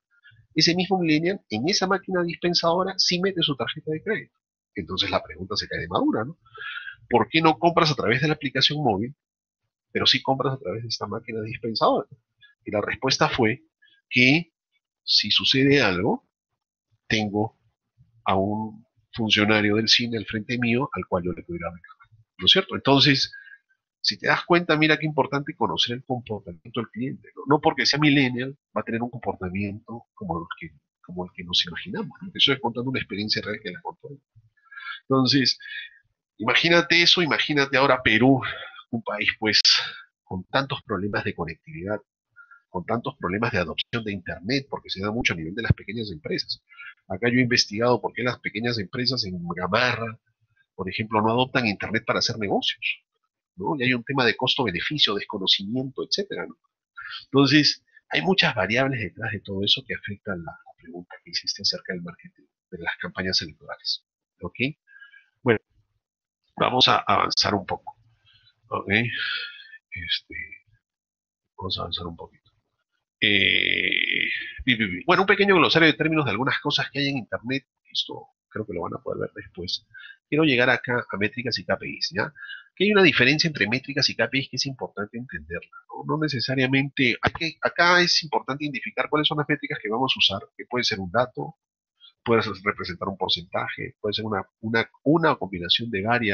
ese mismo millennial en esa máquina dispensadora sí mete su tarjeta de crédito. Entonces la pregunta se cae de madura, ¿no? ¿Por qué no compras a través de la aplicación móvil, pero sí compras a través de esta máquina dispensadora? Y la respuesta fue que si sucede algo, tengo a un funcionario del cine al frente mío al cual yo le puedo ir a reclamar, ¿no es cierto? Entonces, si te das cuenta, mira qué importante conocer el comportamiento del cliente, ¿no? No porque sea millennial va a tener un comportamiento como el que nos imaginamos, ¿no? Eso es contando una experiencia real que la contó. Entonces, imagínate eso, imagínate ahora Perú, un país pues con tantos problemas de conectividad, con tantos problemas de adopción de Internet, porque se da mucho a nivel de las pequeñas empresas. Acá yo he investigado por qué las pequeñas empresas en Gamarra, por ejemplo, no adoptan Internet para hacer negocios, ¿no? Y hay un tema de costo-beneficio, desconocimiento, etcétera, ¿no? Entonces, hay muchas variables detrás de todo eso que afectan la pregunta que hiciste acerca del marketing, de las campañas electorales. ¿Ok? Bueno, vamos a avanzar un poco. ¿Ok? Este, vamos a avanzar un poquito. Bueno, un pequeño glosario de términos de algunas cosas que hay en Internet. Esto creo que lo van a poder ver después. Quiero llegar acá a métricas y KPIs, ¿ya? Que hay una diferencia entre métricas y KPIs que es importante entenderla, ¿no? No necesariamente, acá es importante identificar cuáles son las métricas que vamos a usar, que puede ser un dato, puede representar un porcentaje, puede ser una combinación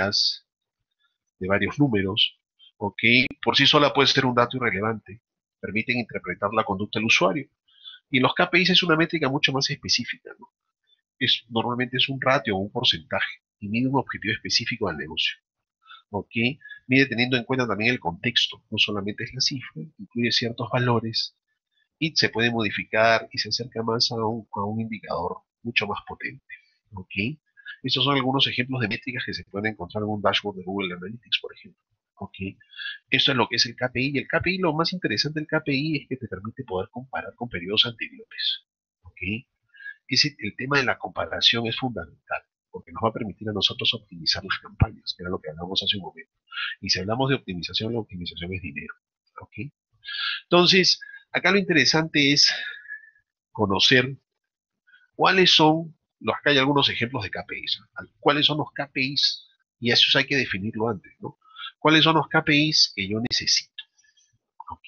de varios números, ¿ok? Por sí sola puede ser un dato irrelevante, permiten interpretar la conducta del usuario. Y los KPIs es una métrica mucho más específica, ¿no? Normalmente es un ratio o un porcentaje y mide un objetivo específico del negocio, ¿ok? Mide teniendo en cuenta también el contexto, no solamente es la cifra, incluye ciertos valores y se puede modificar y se acerca más a un indicador mucho más potente, ¿ok? Estos son algunos ejemplos de métricas que se pueden encontrar en un dashboard de Google Analytics, por ejemplo, ¿ok? Esto es lo que es el KPI. Y el KPI, lo más interesante del KPI es que te permite poder comparar con periodos anteriores, ¿ok? El tema de la comparación es fundamental, porque nos va a permitir a nosotros optimizar las campañas, que era lo que hablamos hace un momento. Y si hablamos de optimización, la optimización es dinero, ¿ok? Entonces, acá lo interesante es conocer cuáles son, acá hay algunos ejemplos de KPIs, ¿no? ¿Cuáles son los KPIs? Y eso hay que definirlo antes, ¿no? ¿Cuáles son los KPIs que yo necesito? ¿Ok?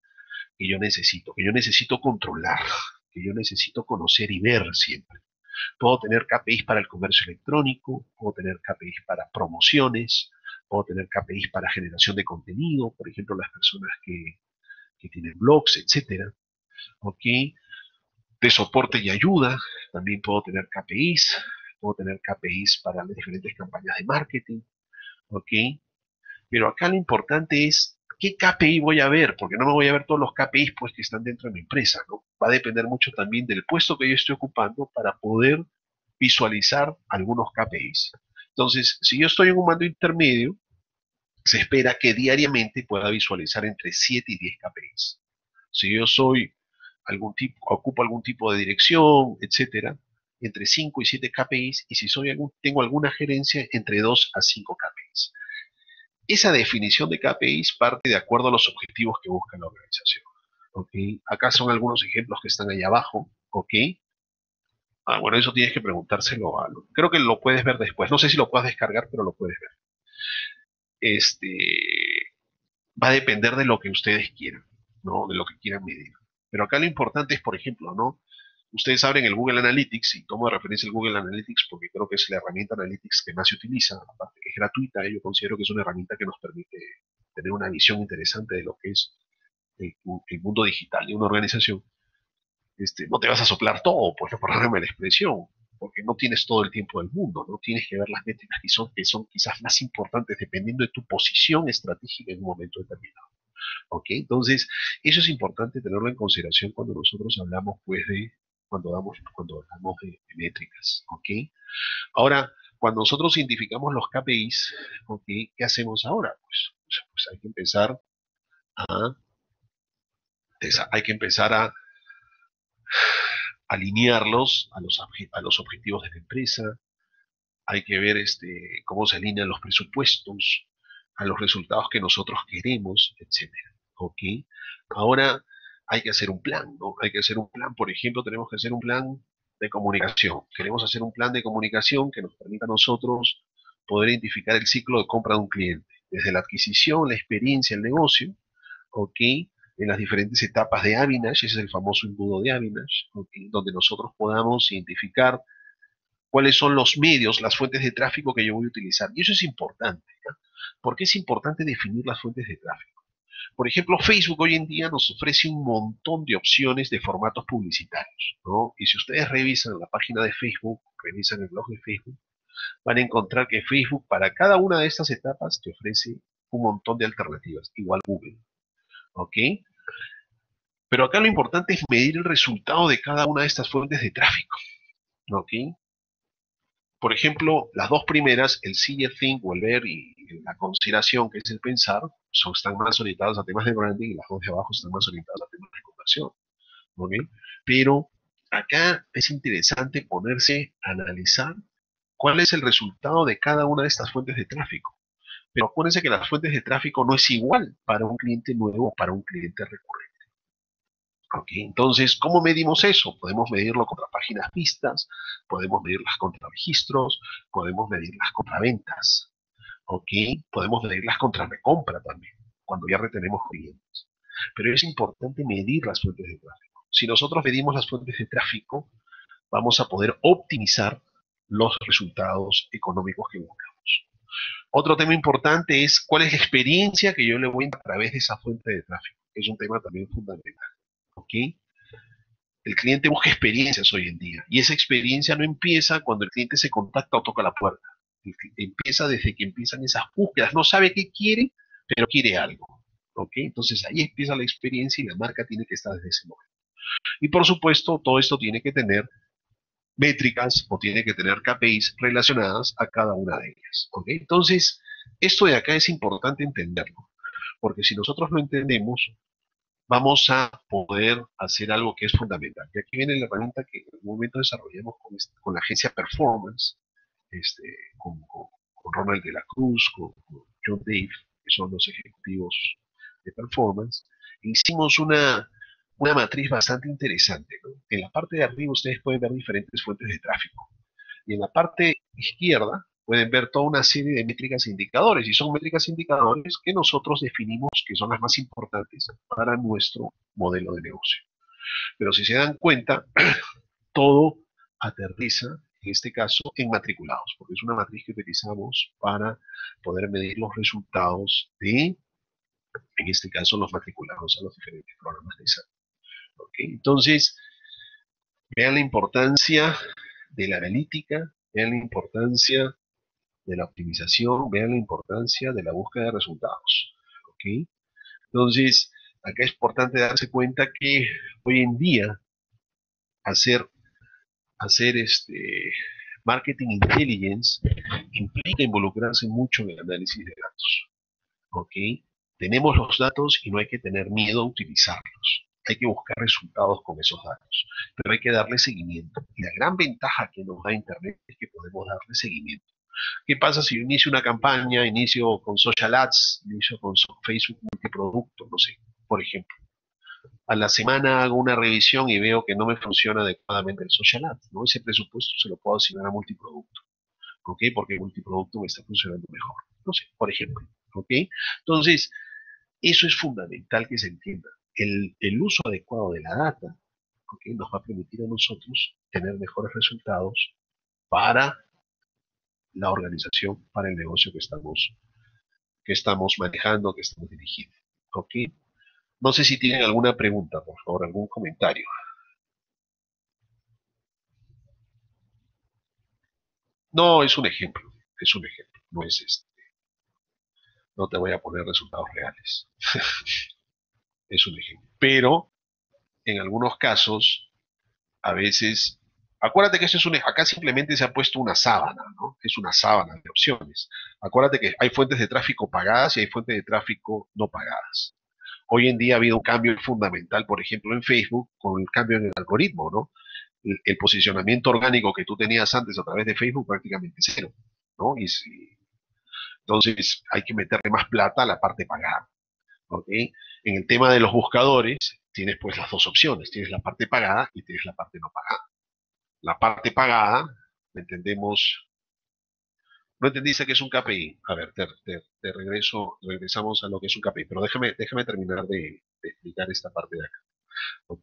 Que yo necesito controlar, que yo necesito conocer y ver siempre. Puedo tener KPIs para el comercio electrónico, puedo tener KPIs para promociones, puedo tener KPIs para generación de contenido, por ejemplo, las personas que tienen blogs, etcétera. ¿Ok? De soporte y ayuda, también puedo tener KPIs para las diferentes campañas de marketing. ¿Ok? Pero acá lo importante es qué KPI voy a ver, porque no me voy a ver todos los KPIs pues, que están dentro de mi empresa, ¿no? Va a depender mucho también del puesto que yo estoy ocupando para poder visualizar algunos KPIs. Entonces, si yo estoy en un mando intermedio, se espera que diariamente pueda visualizar entre 7 y 10 KPIs. Si yo soy ocupo algún tipo de dirección, etcétera, entre 5 y 7 KPIs, y si tengo alguna gerencia, entre 2 a 5 KPIs. Esa definición de KPIs parte de acuerdo a los objetivos que busca la organización. ¿Ok? Acá son algunos ejemplos que están ahí abajo. ¿Ok? Bueno, eso tienes que preguntárselo a creo que lo puedes ver después. No sé si lo puedes descargar, pero lo puedes ver. Este, va a depender de lo que ustedes quieran, ¿no? De lo que quieran medir. Pero acá lo importante es, por ejemplo, ¿no? Ustedes abren el Google Analytics y tomo de referencia el Google Analytics porque creo que es la herramienta Analytics que más se utiliza, aparte que es gratuita, yo considero que es una herramienta que nos permite tener una visión interesante de lo que es el mundo digital de una organización. No te vas a soplar todo, pues no, perdóname la expresión, porque no tienes todo el tiempo del mundo, no tienes que ver las métricas que son quizás más importantes dependiendo de tu posición estratégica en un momento determinado. ¿Ok? Entonces, eso es importante tenerlo en consideración cuando nosotros hablamos, pues, cuando hablamos de métricas. ¿Ok? Ahora, cuando nosotros identificamos los KPIs, ¿ok? ¿Qué hacemos ahora? Pues hay que empezar a, hay que empezar a alinearlos a los objetivos de la empresa, hay que ver cómo se alinean los presupuestos a los resultados que nosotros queremos, etcétera. ¿Ok? Ahora, hay que hacer un plan, ¿no? Hay que hacer un plan, por ejemplo, tenemos que hacer un plan de comunicación. Queremos hacer un plan de comunicación que nos permita a nosotros poder identificar el ciclo de compra de un cliente, desde la adquisición, la experiencia, el negocio, ¿ok? En las diferentes etapas de Avinash, ese es el famoso embudo de Avinash, ¿ok? Donde nosotros podamos identificar cuáles son los medios, las fuentes de tráfico que yo voy a utilizar. Y eso es importante, ¿ya? ¿Por qué es importante definir las fuentes de tráfico? Por ejemplo, Facebook hoy en día nos ofrece un montón de opciones de formatos publicitarios, ¿no? Y si ustedes revisan la página de Facebook, revisan el blog de Facebook, van a encontrar que Facebook para cada una de estas etapas te ofrece un montón de alternativas, igual Google, ¿ok? Pero acá lo importante es medir el resultado de cada una de estas fuentes de tráfico, ¿ok? Por ejemplo, las dos primeras, el see, el think o el ver y la consideración, que es el pensar, están más orientadas a temas de branding y las dos de abajo están más orientadas a temas de conversión. ¿Ok? Pero acá es interesante ponerse a analizar cuál es el resultado de cada una de estas fuentes de tráfico. Pero acuérdense que las fuentes de tráfico no es igual para un cliente nuevo o para un cliente recurrente. ¿Ok? Entonces, ¿cómo medimos eso? Podemos medirlo contra páginas vistas, podemos medirlas contra registros, podemos medirlas contra ventas. ¿Ok? Podemos medirlas contra recompra también, cuando ya retenemos clientes. Pero es importante medir las fuentes de tráfico. Si nosotros medimos las fuentes de tráfico, vamos a poder optimizar los resultados económicos que buscamos. Otro tema importante es cuál es la experiencia que yo le voy a dar a través de esa fuente de tráfico. Es un tema también fundamental. ¿Ok? El cliente busca experiencias hoy en día y esa experiencia no empieza cuando el cliente se contacta o toca la puerta. Empieza desde que empiezan esas búsquedas. No sabe qué quiere, pero quiere algo. ¿Ok? Entonces ahí empieza la experiencia y la marca tiene que estar desde ese momento. Y por supuesto, todo esto tiene que tener métricas o tiene que tener KPIs relacionadas a cada una de ellas. ¿Ok? Entonces, esto de acá es importante entenderlo, porque si nosotros lo entendemos, vamos a poder hacer algo que es fundamental. Y aquí viene la herramienta que en algún momento desarrollamos con la agencia Performance, este, con Ronald de la Cruz, con John Dave, que son los ejecutivos de Performance. E hicimos una matriz bastante interesante, ¿no? En la parte de arriba ustedes pueden ver diferentes fuentes de tráfico. Y en la parte izquierda pueden ver toda una serie de métricas e indicadores. Y son métricas e indicadores que nosotros definimos que son las más importantes para nuestro modelo de negocio. Pero si se dan cuenta, todo aterriza, en este caso, en matriculados, porque es una matriz que utilizamos para poder medir los resultados de, en este caso, los matriculados a los diferentes programas de salud. ¿Okay? Entonces, vean la importancia de la analítica, vean la importancia de la optimización, vean la importancia de la búsqueda de resultados. ¿Ok? Entonces, acá es importante darse cuenta que hoy en día hacer, hacer marketing intelligence implica involucrarse mucho en el análisis de datos. ¿Ok? Tenemos los datos y no hay que tener miedo a utilizarlos. Hay que buscar resultados con esos datos, pero hay que darle seguimiento. Y la gran ventaja que nos da Internet es que podemos darle seguimiento. ¿Qué pasa si yo inicio una campaña, inicio con social ads, inicio con Facebook multiproducto, no sé, por ejemplo? A la semana hago una revisión y veo que no me funciona adecuadamente el social ads, ¿no? Ese presupuesto se lo puedo asignar a multiproducto, ¿ok? Porque el multiproducto me está funcionando mejor, no sé, por ejemplo, ¿ok? Entonces, eso es fundamental que se entienda. El uso adecuado de la data, ¿ok? Nos va a permitir a nosotros tener mejores resultados para la organización, para el negocio que estamos manejando, que estamos dirigiendo. ¿Ok? No sé si tienen alguna pregunta, por favor, algún comentario. No, es un ejemplo, no es no te voy a poner resultados reales, es un ejemplo. Pero en algunos casos, a veces, acuérdate que acá simplemente se ha puesto una sábana, ¿no? Es una sábana de opciones. Acuérdate que hay fuentes de tráfico pagadas y hay fuentes de tráfico no pagadas. Hoy en día ha habido un cambio fundamental, por ejemplo, en Facebook, con el cambio en el algoritmo, ¿no? El posicionamiento orgánico que tú tenías antes a través de Facebook prácticamente cero, ¿no? Entonces hay que meterle más plata a la parte pagada, ¿ok? En el tema de los buscadores, tienes pues las dos opciones, tienes la parte pagada y tienes la parte no pagada. La parte pagada, entendemos, no entendiste que es un KPI. A ver, regresamos a lo que es un KPI, pero déjame terminar de explicar esta parte de acá, ¿ok?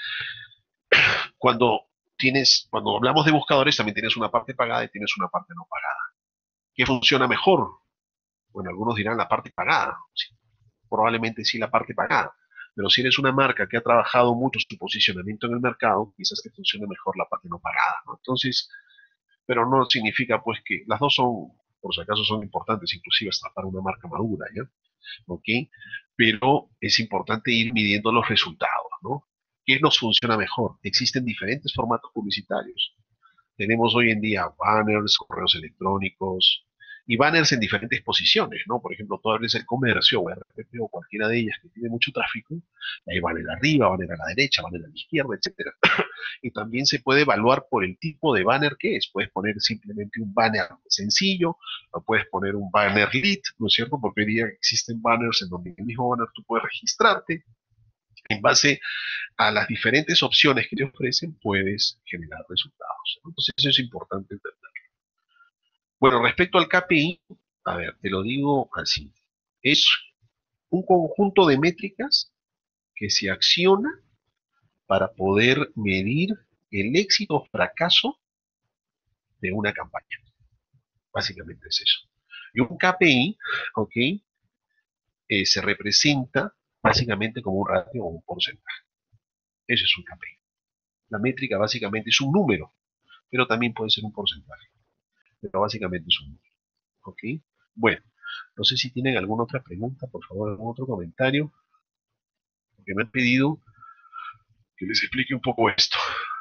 Cuando hablamos de buscadores, también tienes una parte pagada y tienes una parte no pagada. ¿Qué funciona mejor? Bueno, algunos dirán la parte pagada. Sí, probablemente sí la parte pagada. Pero si eres una marca que ha trabajado mucho su posicionamiento en el mercado, quizás te funcione mejor la parte no pagada, ¿no? Entonces, pero no significa pues que las dos son, por si acaso, son importantes, inclusive hasta para una marca madura, ¿ya? ¿Ok? Pero es importante ir midiendo los resultados, ¿no? ¿Qué nos funciona mejor? Existen diferentes formatos publicitarios. Tenemos hoy en día banners, correos electrónicos y banners en diferentes posiciones, ¿no? Por ejemplo, tú abres el comercio o RPP o cualquiera de ellas que tiene mucho tráfico, hay banner arriba, banner a la derecha, banner a la izquierda, etcétera. Y también se puede evaluar por el tipo de banner que es. Puedes poner simplemente un banner sencillo, o puedes poner un banner lit, ¿no es cierto? Porque hoy día existen banners en donde en el mismo banner tú puedes registrarte. En base a las diferentes opciones que te ofrecen, puedes generar resultados, ¿no? Entonces, eso es importante entender. Bueno, respecto al KPI, a ver, te lo digo así. Es un conjunto de métricas que se acciona para poder medir el éxito o fracaso de una campaña. Básicamente es eso. Y un KPI, ¿ok? Se representa básicamente como un ratio o un porcentaje. Eso es un KPI. La métrica básicamente es un número, pero también puede ser un porcentaje. Pero básicamente es un número. ¿Ok? Bueno, no sé si tienen alguna otra pregunta, por favor, algún otro comentario, porque me han pedido que les explique un poco esto.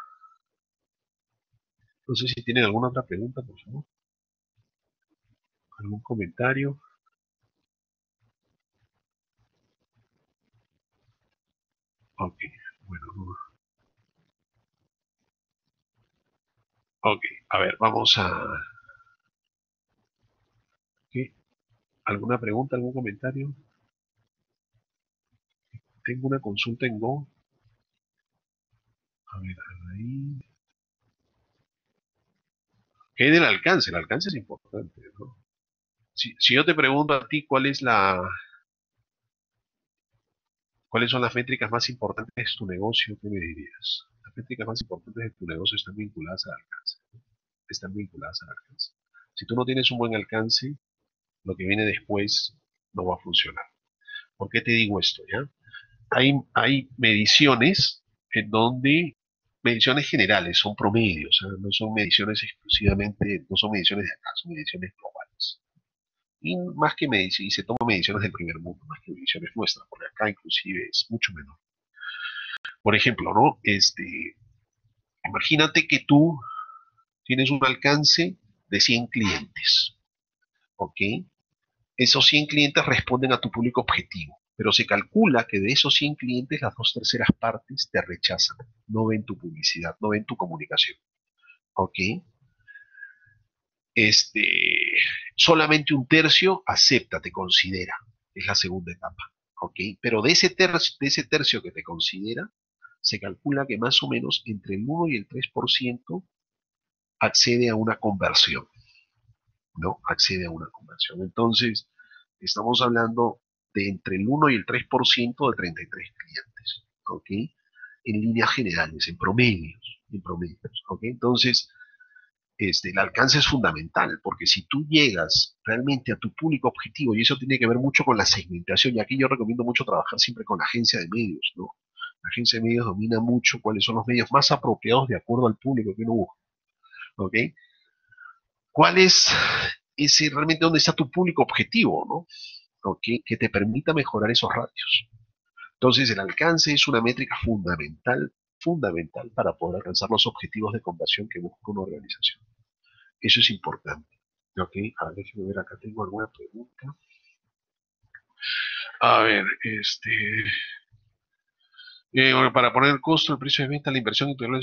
No sé si tienen alguna otra pregunta, por favor, algún comentario. Ok, bueno, ok, a ver, vamos a... ¿qué? ¿Alguna pregunta, algún comentario? Tengo una consulta en Go. A ver, ahí. ¿Qué hay del alcance? El alcance es importante, ¿no? Si yo te pregunto a ti cuáles son las métricas más importantes de tu negocio, ¿qué me dirías? Las métricas más importantes de tu negocio están vinculadas al alcance. Están vinculadas al alcance. Si tú no tienes un buen alcance, lo que viene después no va a funcionar. ¿Por qué te digo esto, ya? Hay mediciones en donde, mediciones generales, son promedios, ¿eh? No son mediciones exclusivamente, no son mediciones de acá, son mediciones globales. Y más que mediciones, y se toman mediciones del primer mundo, más que mediciones nuestras, porque acá inclusive es mucho menor. Por ejemplo, ¿no? Imagínate que tú tienes un alcance de 100 clientes, ¿ok? Esos 100 clientes responden a tu público objetivo, pero se calcula que de esos 100 clientes las dos terceras partes te rechazan, no ven tu publicidad, no ven tu comunicación, ¿ok? Solamente un tercio acepta, te considera, es la segunda etapa, ¿ok? Pero de ese tercio que te considera, se calcula que más o menos entre el 1 y el 3% accede a una conversión, ¿no? Accede a una conversión. Entonces, estamos hablando de entre el 1 y el 3% de 33 clientes, ¿ok? En líneas generales, en promedios, ¿ok? Entonces, el alcance es fundamental, porque si tú llegas realmente a tu público objetivo, y eso tiene que ver mucho con la segmentación, y aquí yo recomiendo mucho trabajar siempre con la agencia de medios, ¿no? La agencia de medios domina mucho cuáles son los medios más apropiados de acuerdo al público que uno busca, ¿ok? ¿Cuál es ese realmente dónde está tu público objetivo, ¿no? ¿Ok? Que te permita mejorar esos ratios. Entonces, el alcance es una métrica fundamental, fundamental para poder alcanzar los objetivos de conversión que busca una organización. Eso es importante. ¿Ok? A ver, déjeme ver, acá tengo alguna pregunta. A ver, bueno, para poner el costo, el precio de venta, la inversión integral.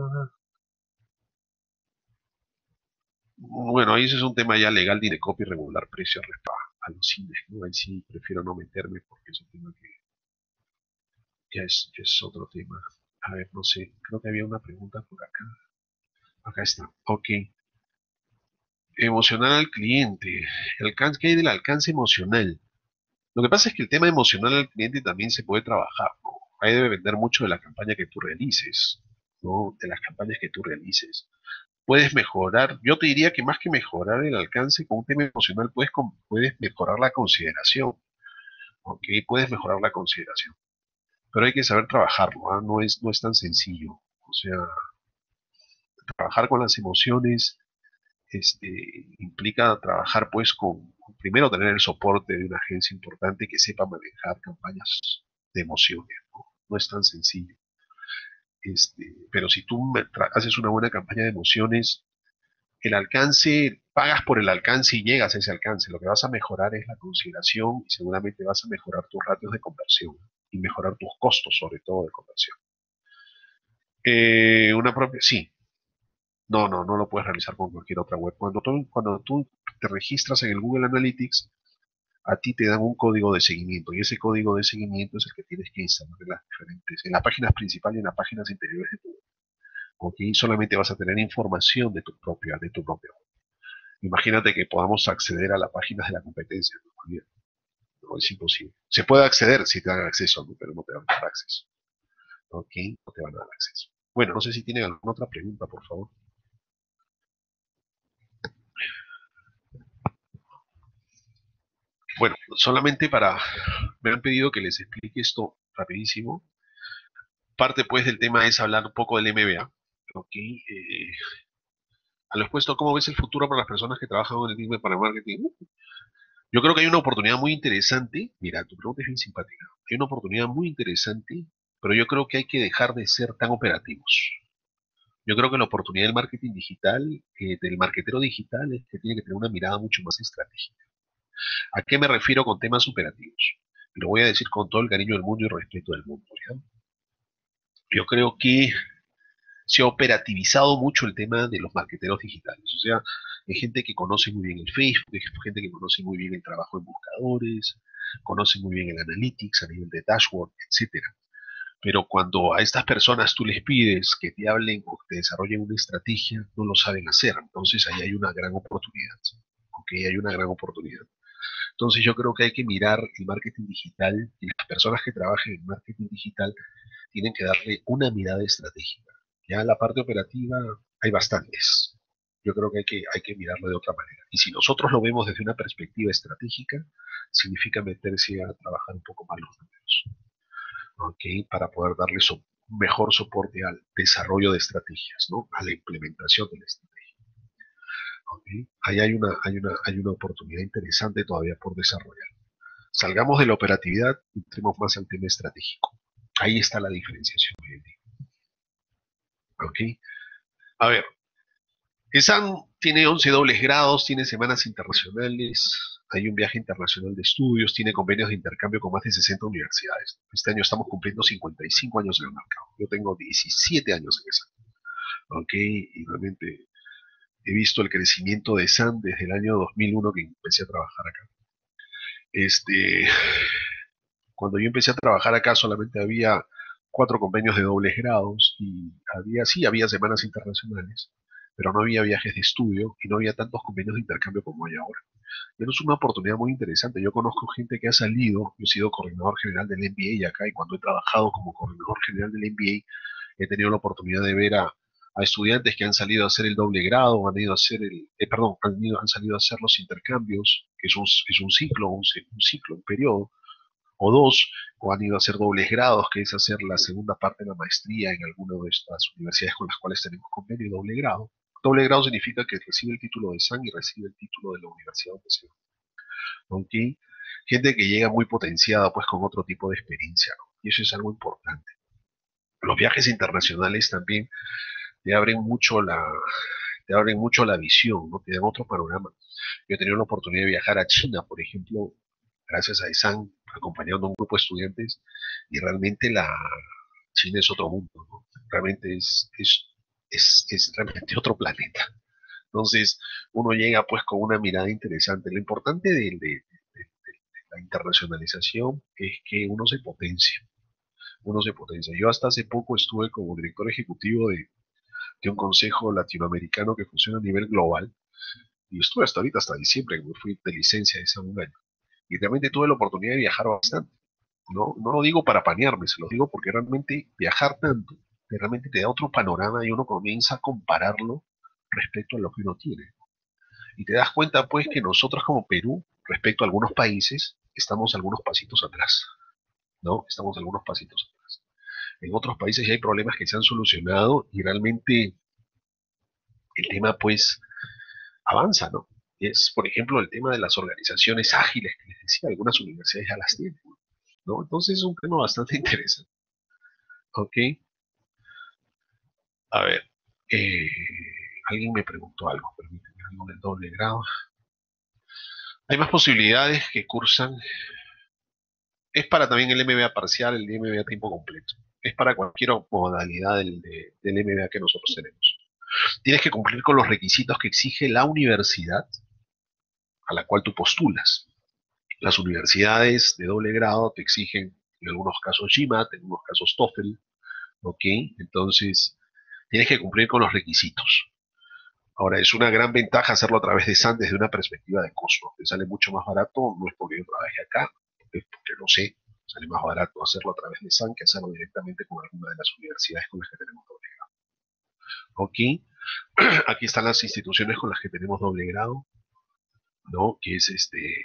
Bueno, ahí ese es un tema ya legal de copy regular precios a los cines, ¿no? Ahí sí prefiero no meterme porque es un tema que ya es otro tema. A ver, no sé, creo que había una pregunta por acá. Acá está. Ok. Emocionar al cliente. ¿Qué hay del alcance emocional? Lo que pasa es que el tema emocional al cliente también se puede trabajar, ¿no? Ahí debe depender mucho de la campaña que tú realices, ¿no? De las campañas que tú realices. Puedes mejorar, yo te diría que más que mejorar el alcance con un tema emocional, puedes mejorar la consideración, ¿ok? Puedes mejorar la consideración. Pero hay que saber trabajarlo, ¿ah? No es tan sencillo. O sea, trabajar con las emociones implica trabajar pues primero tener el soporte de una agencia importante que sepa manejar campañas de emociones, ¿no? No es tan sencillo. Pero si tú haces una buena campaña de emociones, el alcance, pagas por el alcance y llegas a ese alcance. Lo que vas a mejorar es la consideración y seguramente vas a mejorar tus ratios de conversión y mejorar tus costos, sobre todo de conversión. Sí, no lo puedes realizar con cualquier otra web. Cuando tú te registras en el Google Analytics, a ti te dan un código de seguimiento y ese código de seguimiento es el que tienes que instalar en las páginas principales y en las páginas interiores de tu web. Ok, solamente vas a tener información de tu propia web. Imagínate que podamos acceder a las páginas de la competencia. No, no, es imposible. Se puede acceder si te dan acceso, ¿no? Pero no te van a dar acceso. Ok, no te van a dar acceso. Bueno, no sé si tienen alguna otra pregunta, por favor. Bueno, solamente me han pedido que les explique esto rapidísimo. Parte pues del tema es hablar un poco del MBA. Ok, a lo expuesto, ¿cómo ves el futuro para las personas que trabajan en el equipo para marketing? Yo creo que hay una oportunidad muy interesante. Mira, tu pregunta es bien simpática. Hay una oportunidad muy interesante, pero yo creo que hay que dejar de ser tan operativos. Yo creo que la oportunidad del marketing digital, del marketero digital, es que tiene que tener una mirada mucho más estratégica. ¿A qué me refiero con temas operativos? Lo voy a decir con todo el cariño del mundo y respeto del mundo, ¿ya? Yo creo que se ha operativizado mucho el tema de los marqueteros digitales. O sea, hay gente que conoce muy bien el Facebook, hay gente que conoce muy bien el trabajo en buscadores, conoce muy bien el analytics a nivel de dashboard, etcétera. Pero cuando a estas personas tú les pides que te hablen o que te desarrollen una estrategia, no lo saben hacer. Entonces ahí hay una gran oportunidad. Ok, hay una gran oportunidad. Entonces yo creo que hay que mirar el marketing digital y las personas que trabajen en marketing digital tienen que darle una mirada estratégica. Ya la parte operativa hay bastantes. Yo creo que hay que mirarlo de otra manera. Y si nosotros lo vemos desde una perspectiva estratégica, significa meterse a trabajar un poco más los números, ¿ok? Para poder darle mejor soporte al desarrollo de estrategias, ¿no? A la implementación de la estrategia. ¿Ok? Ahí hay una oportunidad interesante todavía por desarrollar. Salgamos de la operatividad y entremos más al tema estratégico. Ahí está la diferenciación hoy en día. ¿Ok? A ver, ESAN tiene 11 dobles grados, tiene semanas internacionales, hay un viaje internacional de estudios, tiene convenios de intercambio con más de 60 universidades. Este año estamos cumpliendo 55 años en el mercado. Yo tengo 17 años en ESAN. ¿Ok? Y realmente he visto el crecimiento de ESAN desde el año 2001 que empecé a trabajar acá. Este, Cuando yo empecé a trabajar acá solamente había 4 convenios de dobles grados y sí, había semanas internacionales, pero no había viajes de estudio y no había tantos convenios de intercambio como hay ahora. Pero es una oportunidad muy interesante. Yo conozco gente que ha salido, yo he sido coordinador general del MBA acá y cuando he trabajado como coordinador general del MBA he tenido la oportunidad de ver a estudiantes que han salido a hacer el doble grado, han ido a hacer perdón, han salido a hacer los intercambios, que es un ciclo, un ciclo, un periodo o dos, o han ido a hacer dobles grados, que es hacer la segunda parte de la maestría en alguna de estas universidades con las cuales tenemos convenio de doble grado. Doble grado significa que recibe el título de SAN y recibe el título de la universidad donde se va. ¿Ok? Gente que llega muy potenciada pues con otro tipo de experiencia, ¿no? Y eso es algo importante. Los viajes internacionales también te abren mucho te abren mucho la visión, ¿no? Te dan otro panorama. Yo he tenido la oportunidad de viajar a China, por ejemplo, gracias a ESAN, acompañando a un grupo de estudiantes, y realmente China es otro mundo, ¿no? Realmente es realmente otro planeta. Entonces, uno llega pues con una mirada interesante. Lo importante de la internacionalización es que uno se potencia. uno se potencia. Yo hasta hace poco estuve como director ejecutivo de un consejo latinoamericano que funciona a nivel global, y estuve hasta ahorita, hasta diciembre, que me fui de licencia ese un año. Y realmente tuve la oportunidad de viajar bastante. No, no lo digo para panearme, se lo digo porque realmente viajar tanto, que realmente te da otro panorama y uno comienza a compararlo respecto a lo que uno tiene. Y te das cuenta pues que nosotros como Perú, respecto a algunos países, estamos algunos pasitos atrás, ¿no? Estamos algunos pasitos atrás. En otros países ya hay problemas que se han solucionado y realmente el tema pues avanza, ¿no? Es, por ejemplo, el tema de las organizaciones ágiles que les decía, algunas universidades ya las tienen, ¿no? Entonces es un tema bastante interesante, ¿ok? A ver, eh, alguien me preguntó algo, permíteme, algo del doble grado. Hay más posibilidades que cursan. Es para también el MBA parcial, el MBA a tiempo completo. Es para cualquier modalidad del MBA que nosotros tenemos. Tienes que cumplir con los requisitos que exige la universidad a la cual tú postulas. Las universidades de doble grado te exigen, en algunos casos GMAT, en algunos casos TOEFL, ¿ok? Entonces, tienes que cumplir con los requisitos. Ahora, es una gran ventaja hacerlo a través de SAN desde una perspectiva de costo. Te sale mucho más barato, no es porque yo trabaje acá, es porque lo sé, sale más barato hacerlo a través de SAN que hacerlo directamente con alguna de las universidades con las que tenemos doble grado. ¿Ok? Aquí están las instituciones con las que tenemos doble grado, ¿no? Que es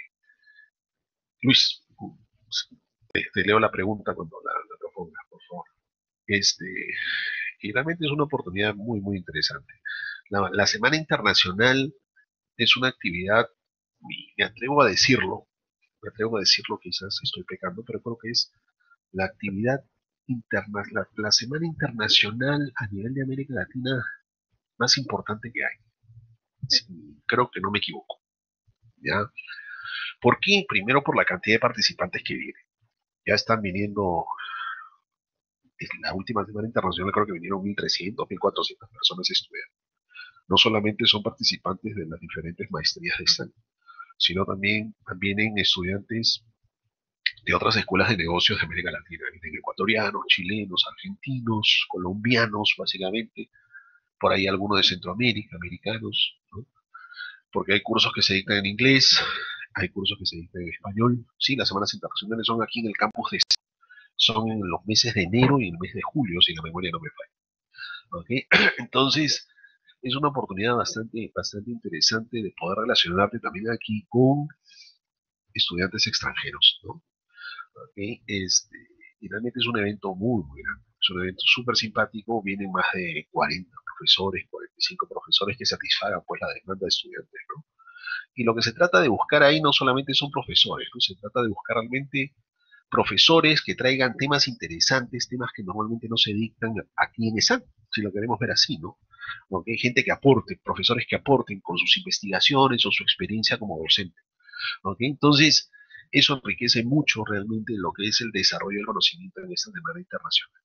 Luis, te leo la pregunta cuando la propongas, por favor. Este, y realmente es una oportunidad muy, muy interesante. La Semana Internacional es una actividad, y me atrevo a decirlo, quizás estoy pecando, pero creo que es la actividad interna, la Semana Internacional a nivel de América Latina más importante que hay. Sí, creo que no me equivoco, ¿ya? ¿Por qué? Primero por la cantidad de participantes que vienen. Ya están viniendo, en la última Semana Internacional creo que vinieron 1.300, 1.400 personas a estudiar. No solamente son participantes de las diferentes maestrías de STEM, sino también vienen estudiantes de otras escuelas de negocios de América Latina, vienen ecuatorianos, chilenos, argentinos, colombianos, básicamente, por ahí algunos de Centroamérica, americanos, ¿no? Porque hay cursos que se dictan en inglés, hay cursos que se dictan en español. Sí, las semanas internacionales son aquí en el campus son en los meses de enero y el mes de julio, si la memoria no me falla. ¿Ok? Entonces, es una oportunidad bastante, bastante interesante de poder relacionarte también aquí con estudiantes extranjeros, ¿no? ¿Ok? Y realmente es un evento muy, muy grande. Es un evento súper simpático. Vienen más de 40 profesores, 45 profesores que satisfagan pues la demanda de estudiantes, ¿no? Y lo que se trata de buscar ahí no solamente son profesores, ¿no? Se trata de buscar realmente profesores que traigan temas interesantes, temas que normalmente no se dictan aquí en ESAN, si lo queremos ver así, ¿no? Porque hay gente que aporte, profesores que aporten con sus investigaciones o su experiencia como docente. ¿Ok? Entonces, eso enriquece mucho realmente lo que es el desarrollo del conocimiento en esta demanda internacional.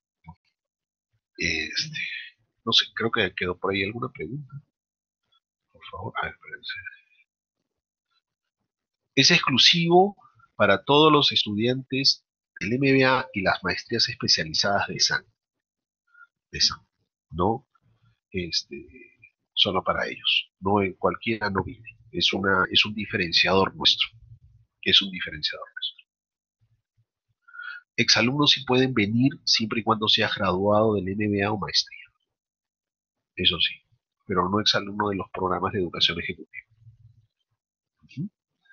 Este, no sé, creo que quedó por ahí alguna pregunta, por favor. A ver, espérense. Es exclusivo para todos los estudiantes del MBA y las maestrías especializadas de SAN, ¿no? Este, solo para ellos. No en cualquiera no viene. Es un diferenciador nuestro. Es un diferenciador nuestro. Exalumnos sí pueden venir siempre y cuando seas graduado del MBA o maestría, eso sí, pero no exalumno de los programas de educación ejecutiva. Ujú.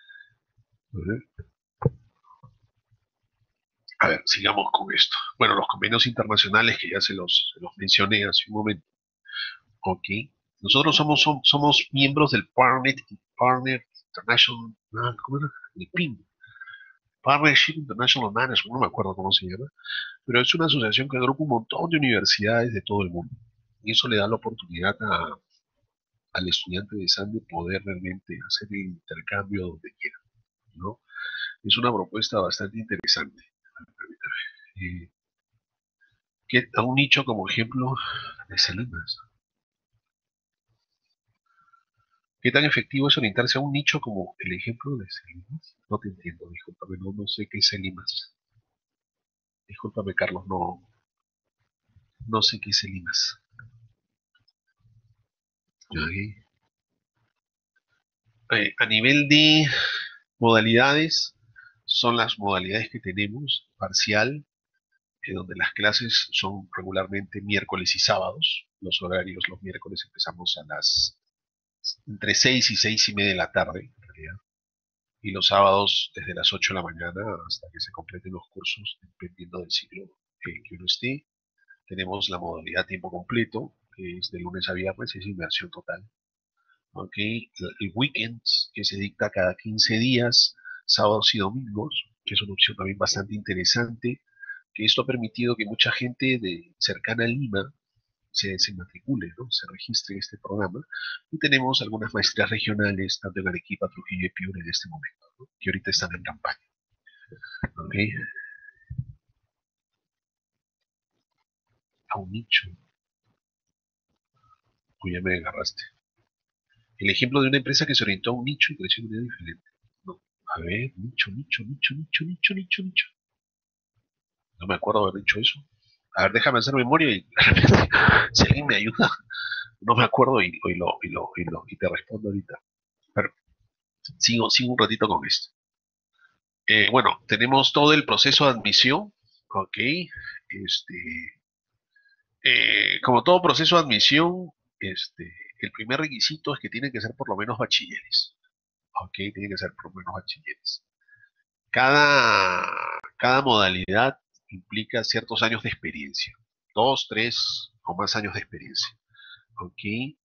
A ver, sigamos con esto. Bueno, los convenios internacionales que ya se los mencioné hace un momento. Ok. Nosotros somos miembros del Partner International, ¿cómo era? El PIM, Partnership International Management, no me acuerdo cómo se llama, pero es una asociación que agrupa un montón de universidades de todo el mundo. Y eso le da la oportunidad al estudiante de SAN de poder realmente hacer el intercambio donde quiera, ¿no? Es una propuesta bastante interesante. Que a un nicho como ejemplo de Salinas. ¿Qué tan efectivo es orientarse a un nicho como el ejemplo de Salinas? No te entiendo, discúlpame, no sé qué es Salinas. Discúlpame, Carlos, no sé qué es el IMAS. Ok. A nivel de modalidades, son las modalidades que tenemos, parcial, donde las clases son regularmente miércoles y sábados. Los horarios, los miércoles empezamos a las entre 6 y 6:30 de la tarde, en realidad. Y los sábados desde las 8 de la mañana hasta que se completen los cursos, dependiendo del ciclo que uno esté. Tenemos la modalidad tiempo completo, que es de lunes a viernes, es inversión total. ¿Ok? El weekends, que se dicta cada 15 días, sábados y domingos, que es una opción también bastante interesante, que esto ha permitido que mucha gente de cercana a Lima se matricule, ¿no? Se registre en este programa. Y tenemos algunas maestrías regionales, tanto en Arequipa, Trujillo y Piura en este momento, ¿no? Que ahorita están en campaña. ¿Ok? A un nicho, pues ya me agarraste. El ejemplo de una empresa que se orientó a un nicho y creció de manera diferente. No. A ver, nicho. No me acuerdo haber dicho eso. A ver, déjame hacer memoria y si alguien me ayuda, no me acuerdo y te respondo ahorita. Pero sigo un ratito con esto. Bueno, tenemos todo el proceso de admisión, ¿ok? Como todo proceso de admisión, el primer requisito es que tienen que ser por lo menos bachilleres, ¿ok? Tienen que ser por lo menos bachilleres. Cada, cada modalidad implica ciertos años de experiencia, 2, 3 o más años de experiencia, ¿ok?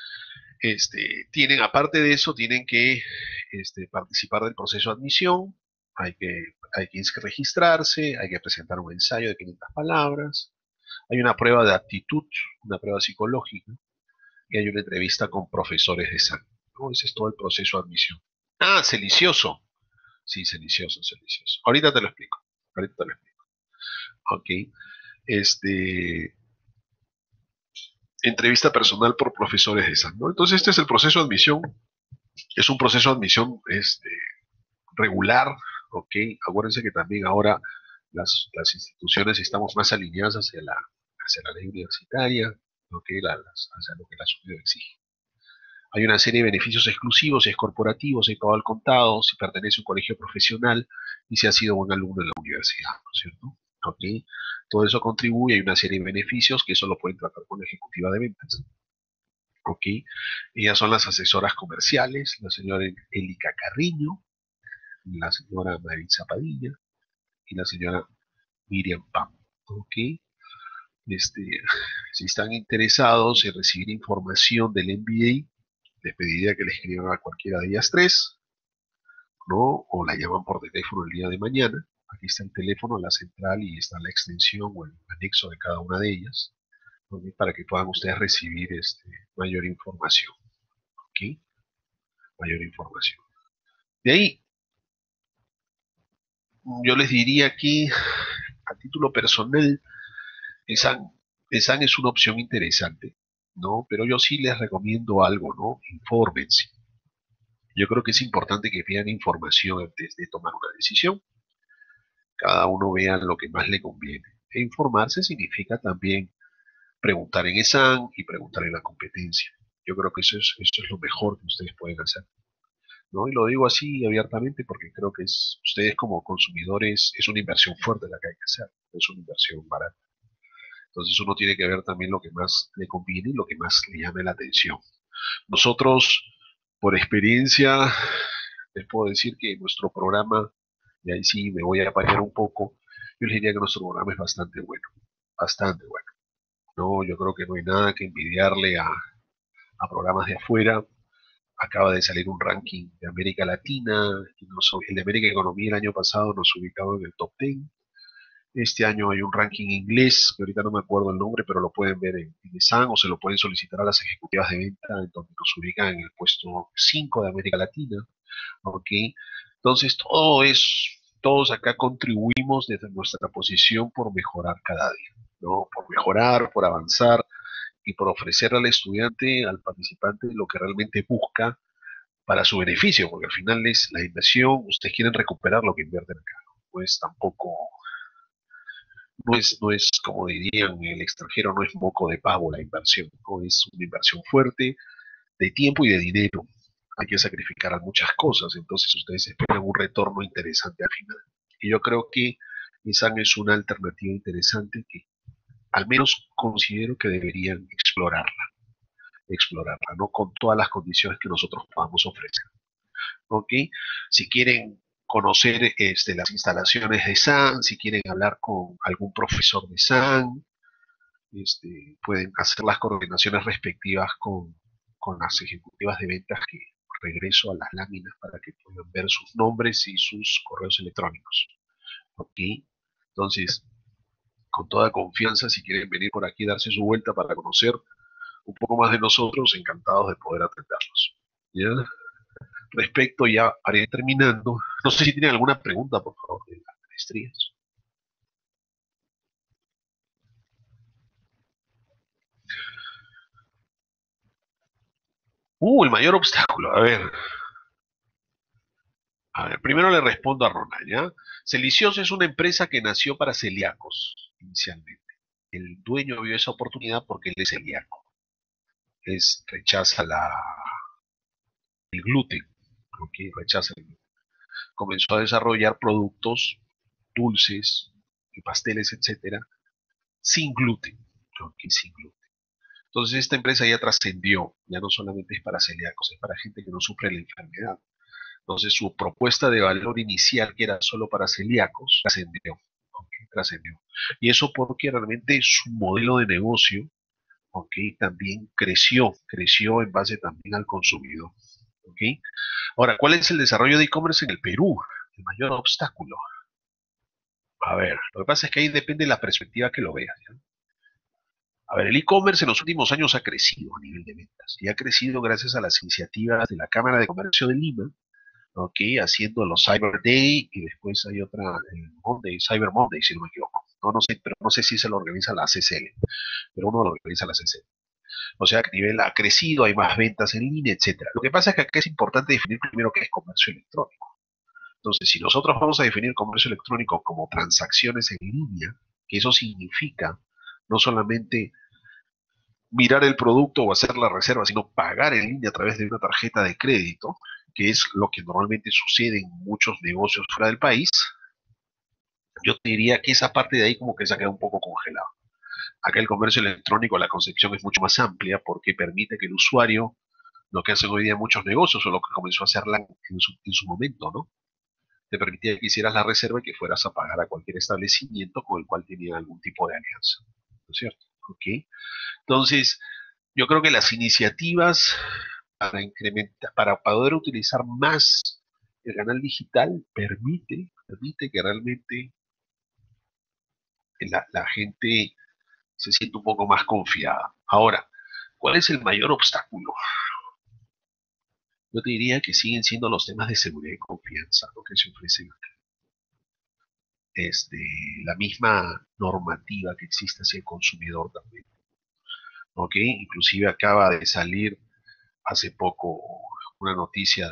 Aparte de eso, tienen que participar del proceso de admisión, hay que registrarse, hay que presentar un ensayo de 500 palabras, hay una prueba de aptitud, una prueba psicológica, y hay una entrevista con profesores de SAN, ¿no? Ese es todo el proceso de admisión. Ah, celicioso. Sí, celicioso. Ahorita te lo explico. Ahorita te lo explico. Ok. Este, entrevista personal por profesores de SAN, ¿no? Entonces, este es el proceso de admisión. Es un proceso de admisión regular, ¿ok? Acuérdense que también ahora las instituciones estamos más alineadas hacia la ley universitaria, ¿ok? Hacia lo que la sociedad exige. Hay una serie de beneficios exclusivos, si es corporativo, si es pago al contado, si pertenece a un colegio profesional y si ha sido buen alumno en la universidad, ¿no es cierto? ¿Ok? Todo eso contribuye, hay una serie de beneficios que eso lo pueden tratar con la ejecutiva de ventas. ¿Ok? Ellas son las asesoras comerciales, la señora Elica Carriño, la señora Maritza Padilla y la señora Miriam Pam. ¿Ok? Este, si están interesados en recibir información del MBA, les pediría que le escriban a cualquiera de ellas tres, ¿no? O la llaman por teléfono el día de mañana. Aquí está el teléfono, la central y está la extensión o el anexo de cada una de ellas, ¿no? Para que puedan ustedes recibir mayor información, ¿ok? Mayor información. De ahí, yo les diría que a título personal, ESAN, ESAN es una opción interesante, ¿no? Pero yo sí les recomiendo algo, ¿no? Infórmense. Yo creo que es importante que pidan información antes de tomar una decisión. Cada uno vea lo que más le conviene. E informarse significa también preguntar en ESAN y preguntar en la competencia. Yo creo que eso es lo mejor que ustedes pueden hacer, ¿no? Y lo digo así abiertamente porque creo que ustedes como consumidores es una inversión fuerte la que hay que hacer, no es una inversión barata. Entonces uno tiene que ver también lo que más le conviene y lo que más le llame la atención. Nosotros, por experiencia, les puedo decir que nuestro programa, y ahí sí me voy a apañar un poco, yo les diría que nuestro programa es bastante bueno. No, yo creo que no hay nada que envidiarle a programas de afuera. Acaba de salir un ranking de América Latina, el de América Economía el año pasado nos ubicaba en el top 10. Este año hay un ranking inglés, que ahorita no me acuerdo el nombre, pero lo pueden ver en ESAN o se lo pueden solicitar a las ejecutivas de venta, en donde nos ubican en el puesto 5 de América Latina. ¿Ok? Entonces, todos acá contribuimos desde nuestra posición por mejorar cada día, ¿no? Por mejorar, por avanzar y por ofrecerle al estudiante, al participante, lo que realmente busca para su beneficio, porque al final es la inversión, ustedes quieren recuperar lo que invierten acá, pues tampoco no es, como dirían en el extranjero, no es moco de pavo la inversión, ¿no? Es una inversión fuerte de tiempo y de dinero. Hay que sacrificar muchas cosas, entonces ustedes esperan un retorno interesante al final. Y yo creo que Nissan es una alternativa interesante que al menos considero que deberían explorarla, ¿no? Con todas las condiciones que nosotros podamos ofrecer, ¿ok? Si quieren conocer las instalaciones de SAN, si quieren hablar con algún profesor de SAN, pueden hacer las coordinaciones respectivas con las ejecutivas de ventas que regreso a las láminas para que puedan ver sus nombres y sus correos electrónicos, ¿ok? Entonces, con toda confianza, si quieren venir por aquí, darse su vuelta para conocer un poco más de nosotros, encantados de poder atenderlos. ¿Ya? Respecto, ya haré terminando. No sé si tienen alguna pregunta, por favor, de las maestrías. El mayor obstáculo. A ver, primero le respondo a Ronald, ¿ya? Celicioso es una empresa que nació para celíacos, inicialmente. El dueño vio esa oportunidad porque él es celíaco. Rechaza el gluten, ¿ok? Rechaza el gluten. Comenzó a desarrollar productos dulces y pasteles, etcétera, sin gluten, ¿ok? Sin gluten. Entonces esta empresa ya trascendió, ya no solamente es para celíacos, es para gente que no sufre la enfermedad. Entonces su propuesta de valor inicial, que era solo para celíacos, trascendió, ¿ok? Trascendió. Y eso porque realmente su modelo de negocio, ¿ok? También creció en base también al consumidor, ¿ok? Ahora, ¿cuál es el desarrollo de e-commerce en el Perú? El mayor obstáculo. A ver, lo que pasa es que ahí depende de la perspectiva que lo veas, ¿ya? A ver, el e-commerce en los últimos años ha crecido a nivel de ventas y ha crecido gracias a las iniciativas de la Cámara de Comercio de Lima, ¿ok? Haciendo los Cyber Day y después hay otra, el Monday, Cyber Monday, si no me equivoco. No, no sé, pero no sé si se lo organiza la CCL, pero uno lo organiza la CCL. O sea, que a nivel ha crecido, hay más ventas en línea, etcétera. Lo que pasa es que acá es importante definir primero qué es comercio electrónico. Entonces, si nosotros vamos a definir comercio electrónico como transacciones en línea, que eso significa no solamente mirar el producto o hacer la reserva, sino pagar en línea a través de una tarjeta de crédito, que es lo que normalmente sucede en muchos negocios fuera del país, yo te diría que esa parte de ahí como que se ha quedado un poco congelada. Acá el comercio electrónico, la concepción es mucho más amplia porque permite que el usuario, lo que hacen hoy día muchos negocios o lo que comenzó a hacer en su momento, ¿no? Te permitía que hicieras la reserva y que fueras a pagar a cualquier establecimiento con el cual tenía algún tipo de alianza, ¿no es cierto? ¿Ok? Entonces, yo creo que las iniciativas para incrementar, para poder utilizar más el canal digital permite que realmente la gente se sienta un poco más confiada. Ahora, ¿cuál es el mayor obstáculo? Yo te diría que siguen siendo los temas de seguridad y confianza, lo que se ofrecen, este, la misma normativa que existe hacia el consumidor también, ¿ok? Inclusive acaba de salir hace poco una noticia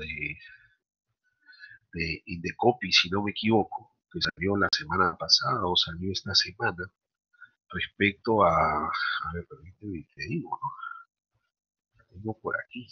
de Indecopi, si no me equivoco, que salió la semana pasada o salió esta semana, respecto a ver, permíteme, te digo, ¿no? La tengo por aquí,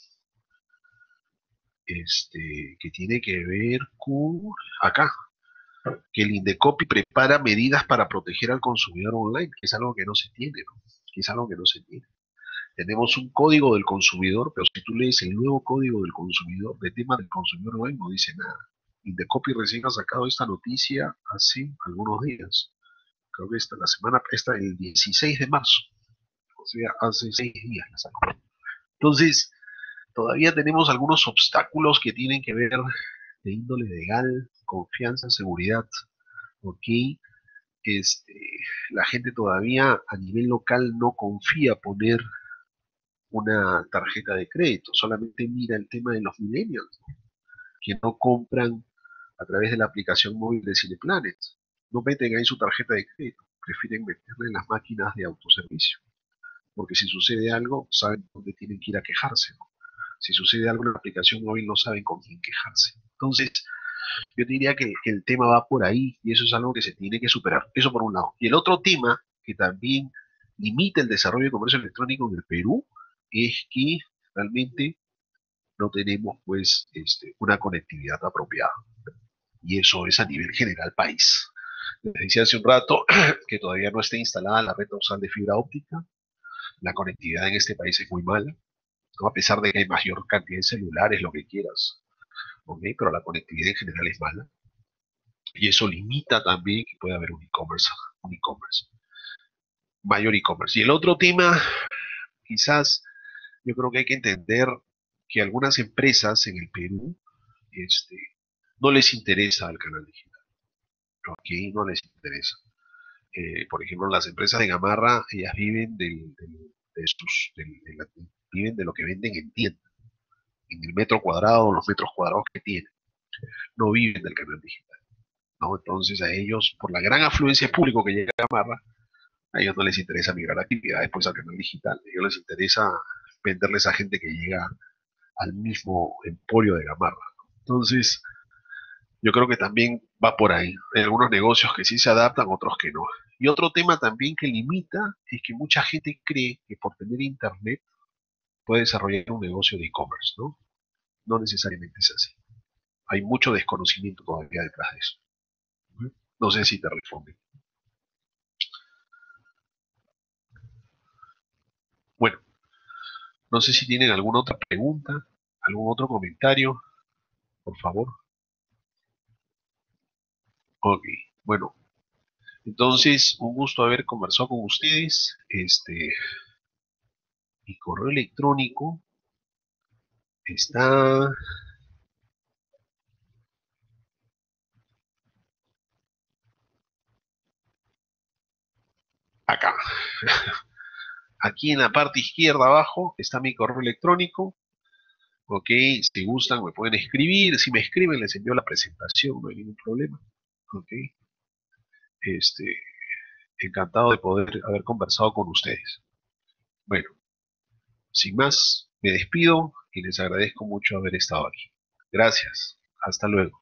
que tiene que ver con, acá, que el Indecopi prepara medidas para proteger al consumidor online, que es algo que no se tiene, ¿no? Que es algo que no se tiene. Tenemos un código del consumidor, pero si tú lees el nuevo código del consumidor, de tema del consumidor online, no dice nada. Indecopi recién ha sacado esta noticia hace algunos días. Creo que esta el 16 de marzo. O sea, hace 6 días la sacó. Entonces, todavía tenemos algunos obstáculos que tienen que ver de índole legal, confianza, seguridad. Ok, este, la gente todavía a nivel local no confía poner una tarjeta de crédito, solamente mira el tema de los millennials, que no compran a través de la aplicación móvil de Cineplanet, no meten ahí su tarjeta de crédito, prefieren meterla en las máquinas de autoservicio, porque si sucede algo, saben dónde tienen que ir a quejarse, ¿no? Si sucede algo en la aplicación móvil, no saben con quién quejarse. Entonces, Yo diría que el tema va por ahí y eso es algo que se tiene que superar. Eso por un lado. Y el otro tema que también limita el desarrollo de comercio electrónico en el Perú es que realmente no tenemos pues una conectividad apropiada. Y eso es a nivel general país. Les decía hace un rato que todavía no está instalada la red dorsal de fibra óptica. La conectividad en este país es muy mala, ¿no? A pesar de que hay mayor cantidad de celulares, lo que quieras, ¿ok? Pero la conectividad en general es mala. Y eso limita también que pueda haber un e-commerce, mayor e-commerce. Y el otro tema, quizás, yo creo que hay que entender que algunas empresas en el Perú, este, no les interesa el canal digital, ¿ok? No les interesa. Por ejemplo, las empresas de Gamarra, ellas viven viven de lo que venden en tienda, en el metro cuadrado, los metros cuadrados que tienen. No viven del canal digital, ¿no? Entonces a ellos, por la gran afluencia de público que llega a Gamarra, a ellos no les interesa migrar actividades pues al canal digital. A ellos les interesa venderles a gente que llega al mismo emporio de Gamarra. Entonces, yo creo que también va por ahí. Hay algunos negocios que sí se adaptan, otros que no. Y otro tema también que limita es que mucha gente cree que por tener internet puede desarrollar un negocio de e-commerce, ¿no? No necesariamente es así. Hay mucho desconocimiento todavía detrás de eso. No sé si te responde. Bueno, no sé si tienen alguna otra pregunta, algún otro comentario, por favor. Ok, bueno, entonces un gusto haber conversado con ustedes. Mi correo electrónico está acá. Aquí en la parte izquierda abajo está mi correo electrónico. Ok, si gustan me pueden escribir. Si me escriben les envío la presentación, no hay ningún problema. Ok, este, encantado de poder haber conversado con ustedes. Bueno, sin más, me despido y les agradezco mucho haber estado aquí. Gracias. Hasta luego.